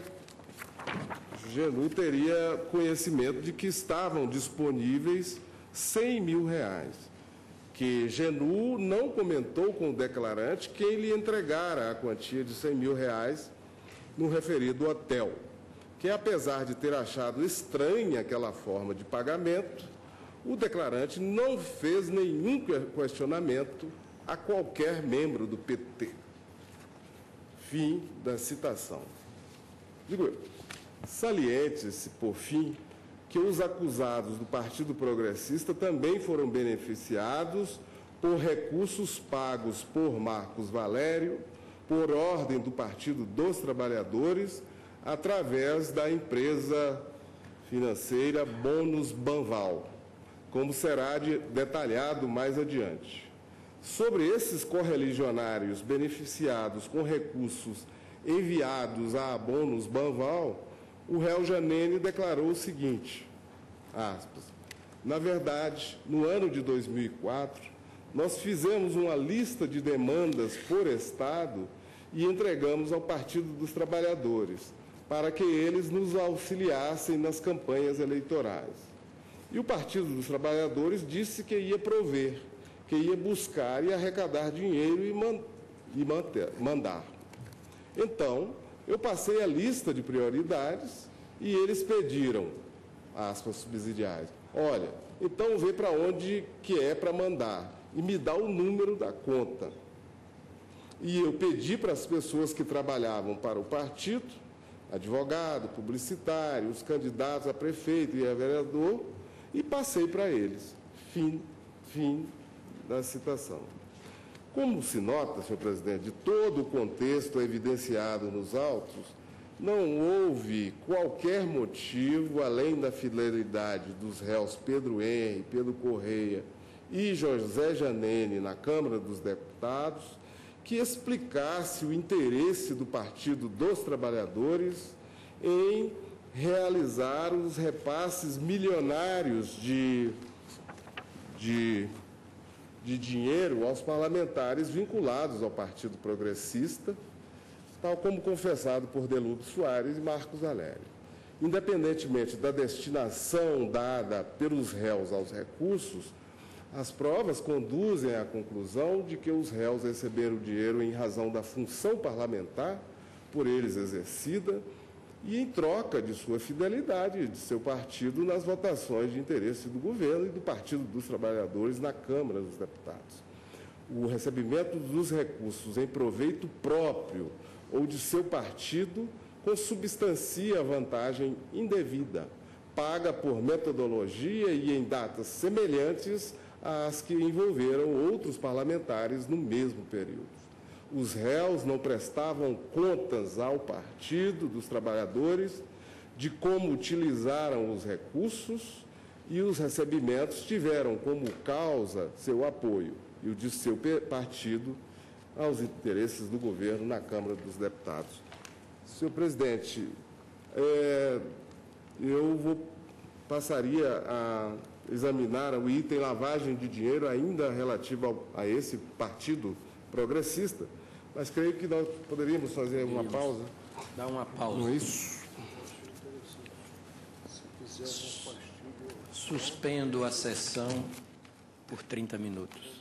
Genu teria conhecimento de que estavam disponíveis cem mil reais, que Genu não comentou com o declarante quem lhe entregara a quantia de cem mil reais no referido hotel, que apesar de ter achado estranha aquela forma de pagamento, o declarante não fez nenhum questionamento a qualquer membro do P T. Fim da citação. Digo eu, saliente-se, por fim, que os acusados do Partido Progressista também foram beneficiados por recursos pagos por Marcos Valério, por ordem do Partido dos Trabalhadores, através da empresa financeira Bônus Banval, como será de, detalhado mais adiante. Sobre esses correligionários beneficiados com recursos enviados à Bônus Banval, o réu Janene declarou o seguinte, aspas, na verdade, no ano de dois mil e quatro, nós fizemos uma lista de demandas por Estado e entregamos ao Partido dos Trabalhadores, para que eles nos auxiliassem nas campanhas eleitorais. E o Partido dos Trabalhadores disse que ia prover, que ia buscar e arrecadar dinheiro e, man e manter, mandar. Então, eu passei a lista de prioridades e eles pediram, aspas subsidiárias, olha, então vê para onde que é para mandar e me dá o número da conta. E eu pedi para as pessoas que trabalhavam para o partido, advogado, publicitário, os candidatos a prefeito e a vereador, e passei para eles. Fim, fim da citação. Como se nota, senhor presidente, de todo o contexto evidenciado nos autos, não houve qualquer motivo, além da fidelidade dos réus Pedro Henri, Pedro Correia e José Janene na Câmara dos Deputados, que explicasse o interesse do Partido dos Trabalhadores em realizar os repasses milionários de, de, de dinheiro aos parlamentares vinculados ao Partido Progressista, tal como confessado por Delúbio Soares e Marcos Valério. Independentemente da destinação dada pelos réus aos recursos, as provas conduzem à conclusão de que os réus receberam dinheiro em razão da função parlamentar por eles exercida e em troca de sua fidelidade de seu partido nas votações de interesse do governo e do Partido dos Trabalhadores na Câmara dos Deputados. O recebimento dos recursos em proveito próprio ou de seu partido consubstancia a vantagem indevida, paga por metodologia e em datas semelhantes às que envolveram outros parlamentares no mesmo período. Os réus não prestavam contas ao Partido dos Trabalhadores de como utilizaram os recursos e os recebimentos tiveram como causa seu apoio e o de seu partido aos interesses do governo na Câmara dos Deputados. Senhor presidente, é, eu vou, passaria a examinar o item lavagem de dinheiro ainda relativo ao, a esse partido progressista, mas creio que nós poderíamos fazer uma pausa. Dá uma pausa. Não é isso? Suspendo a sessão por trinta minutos.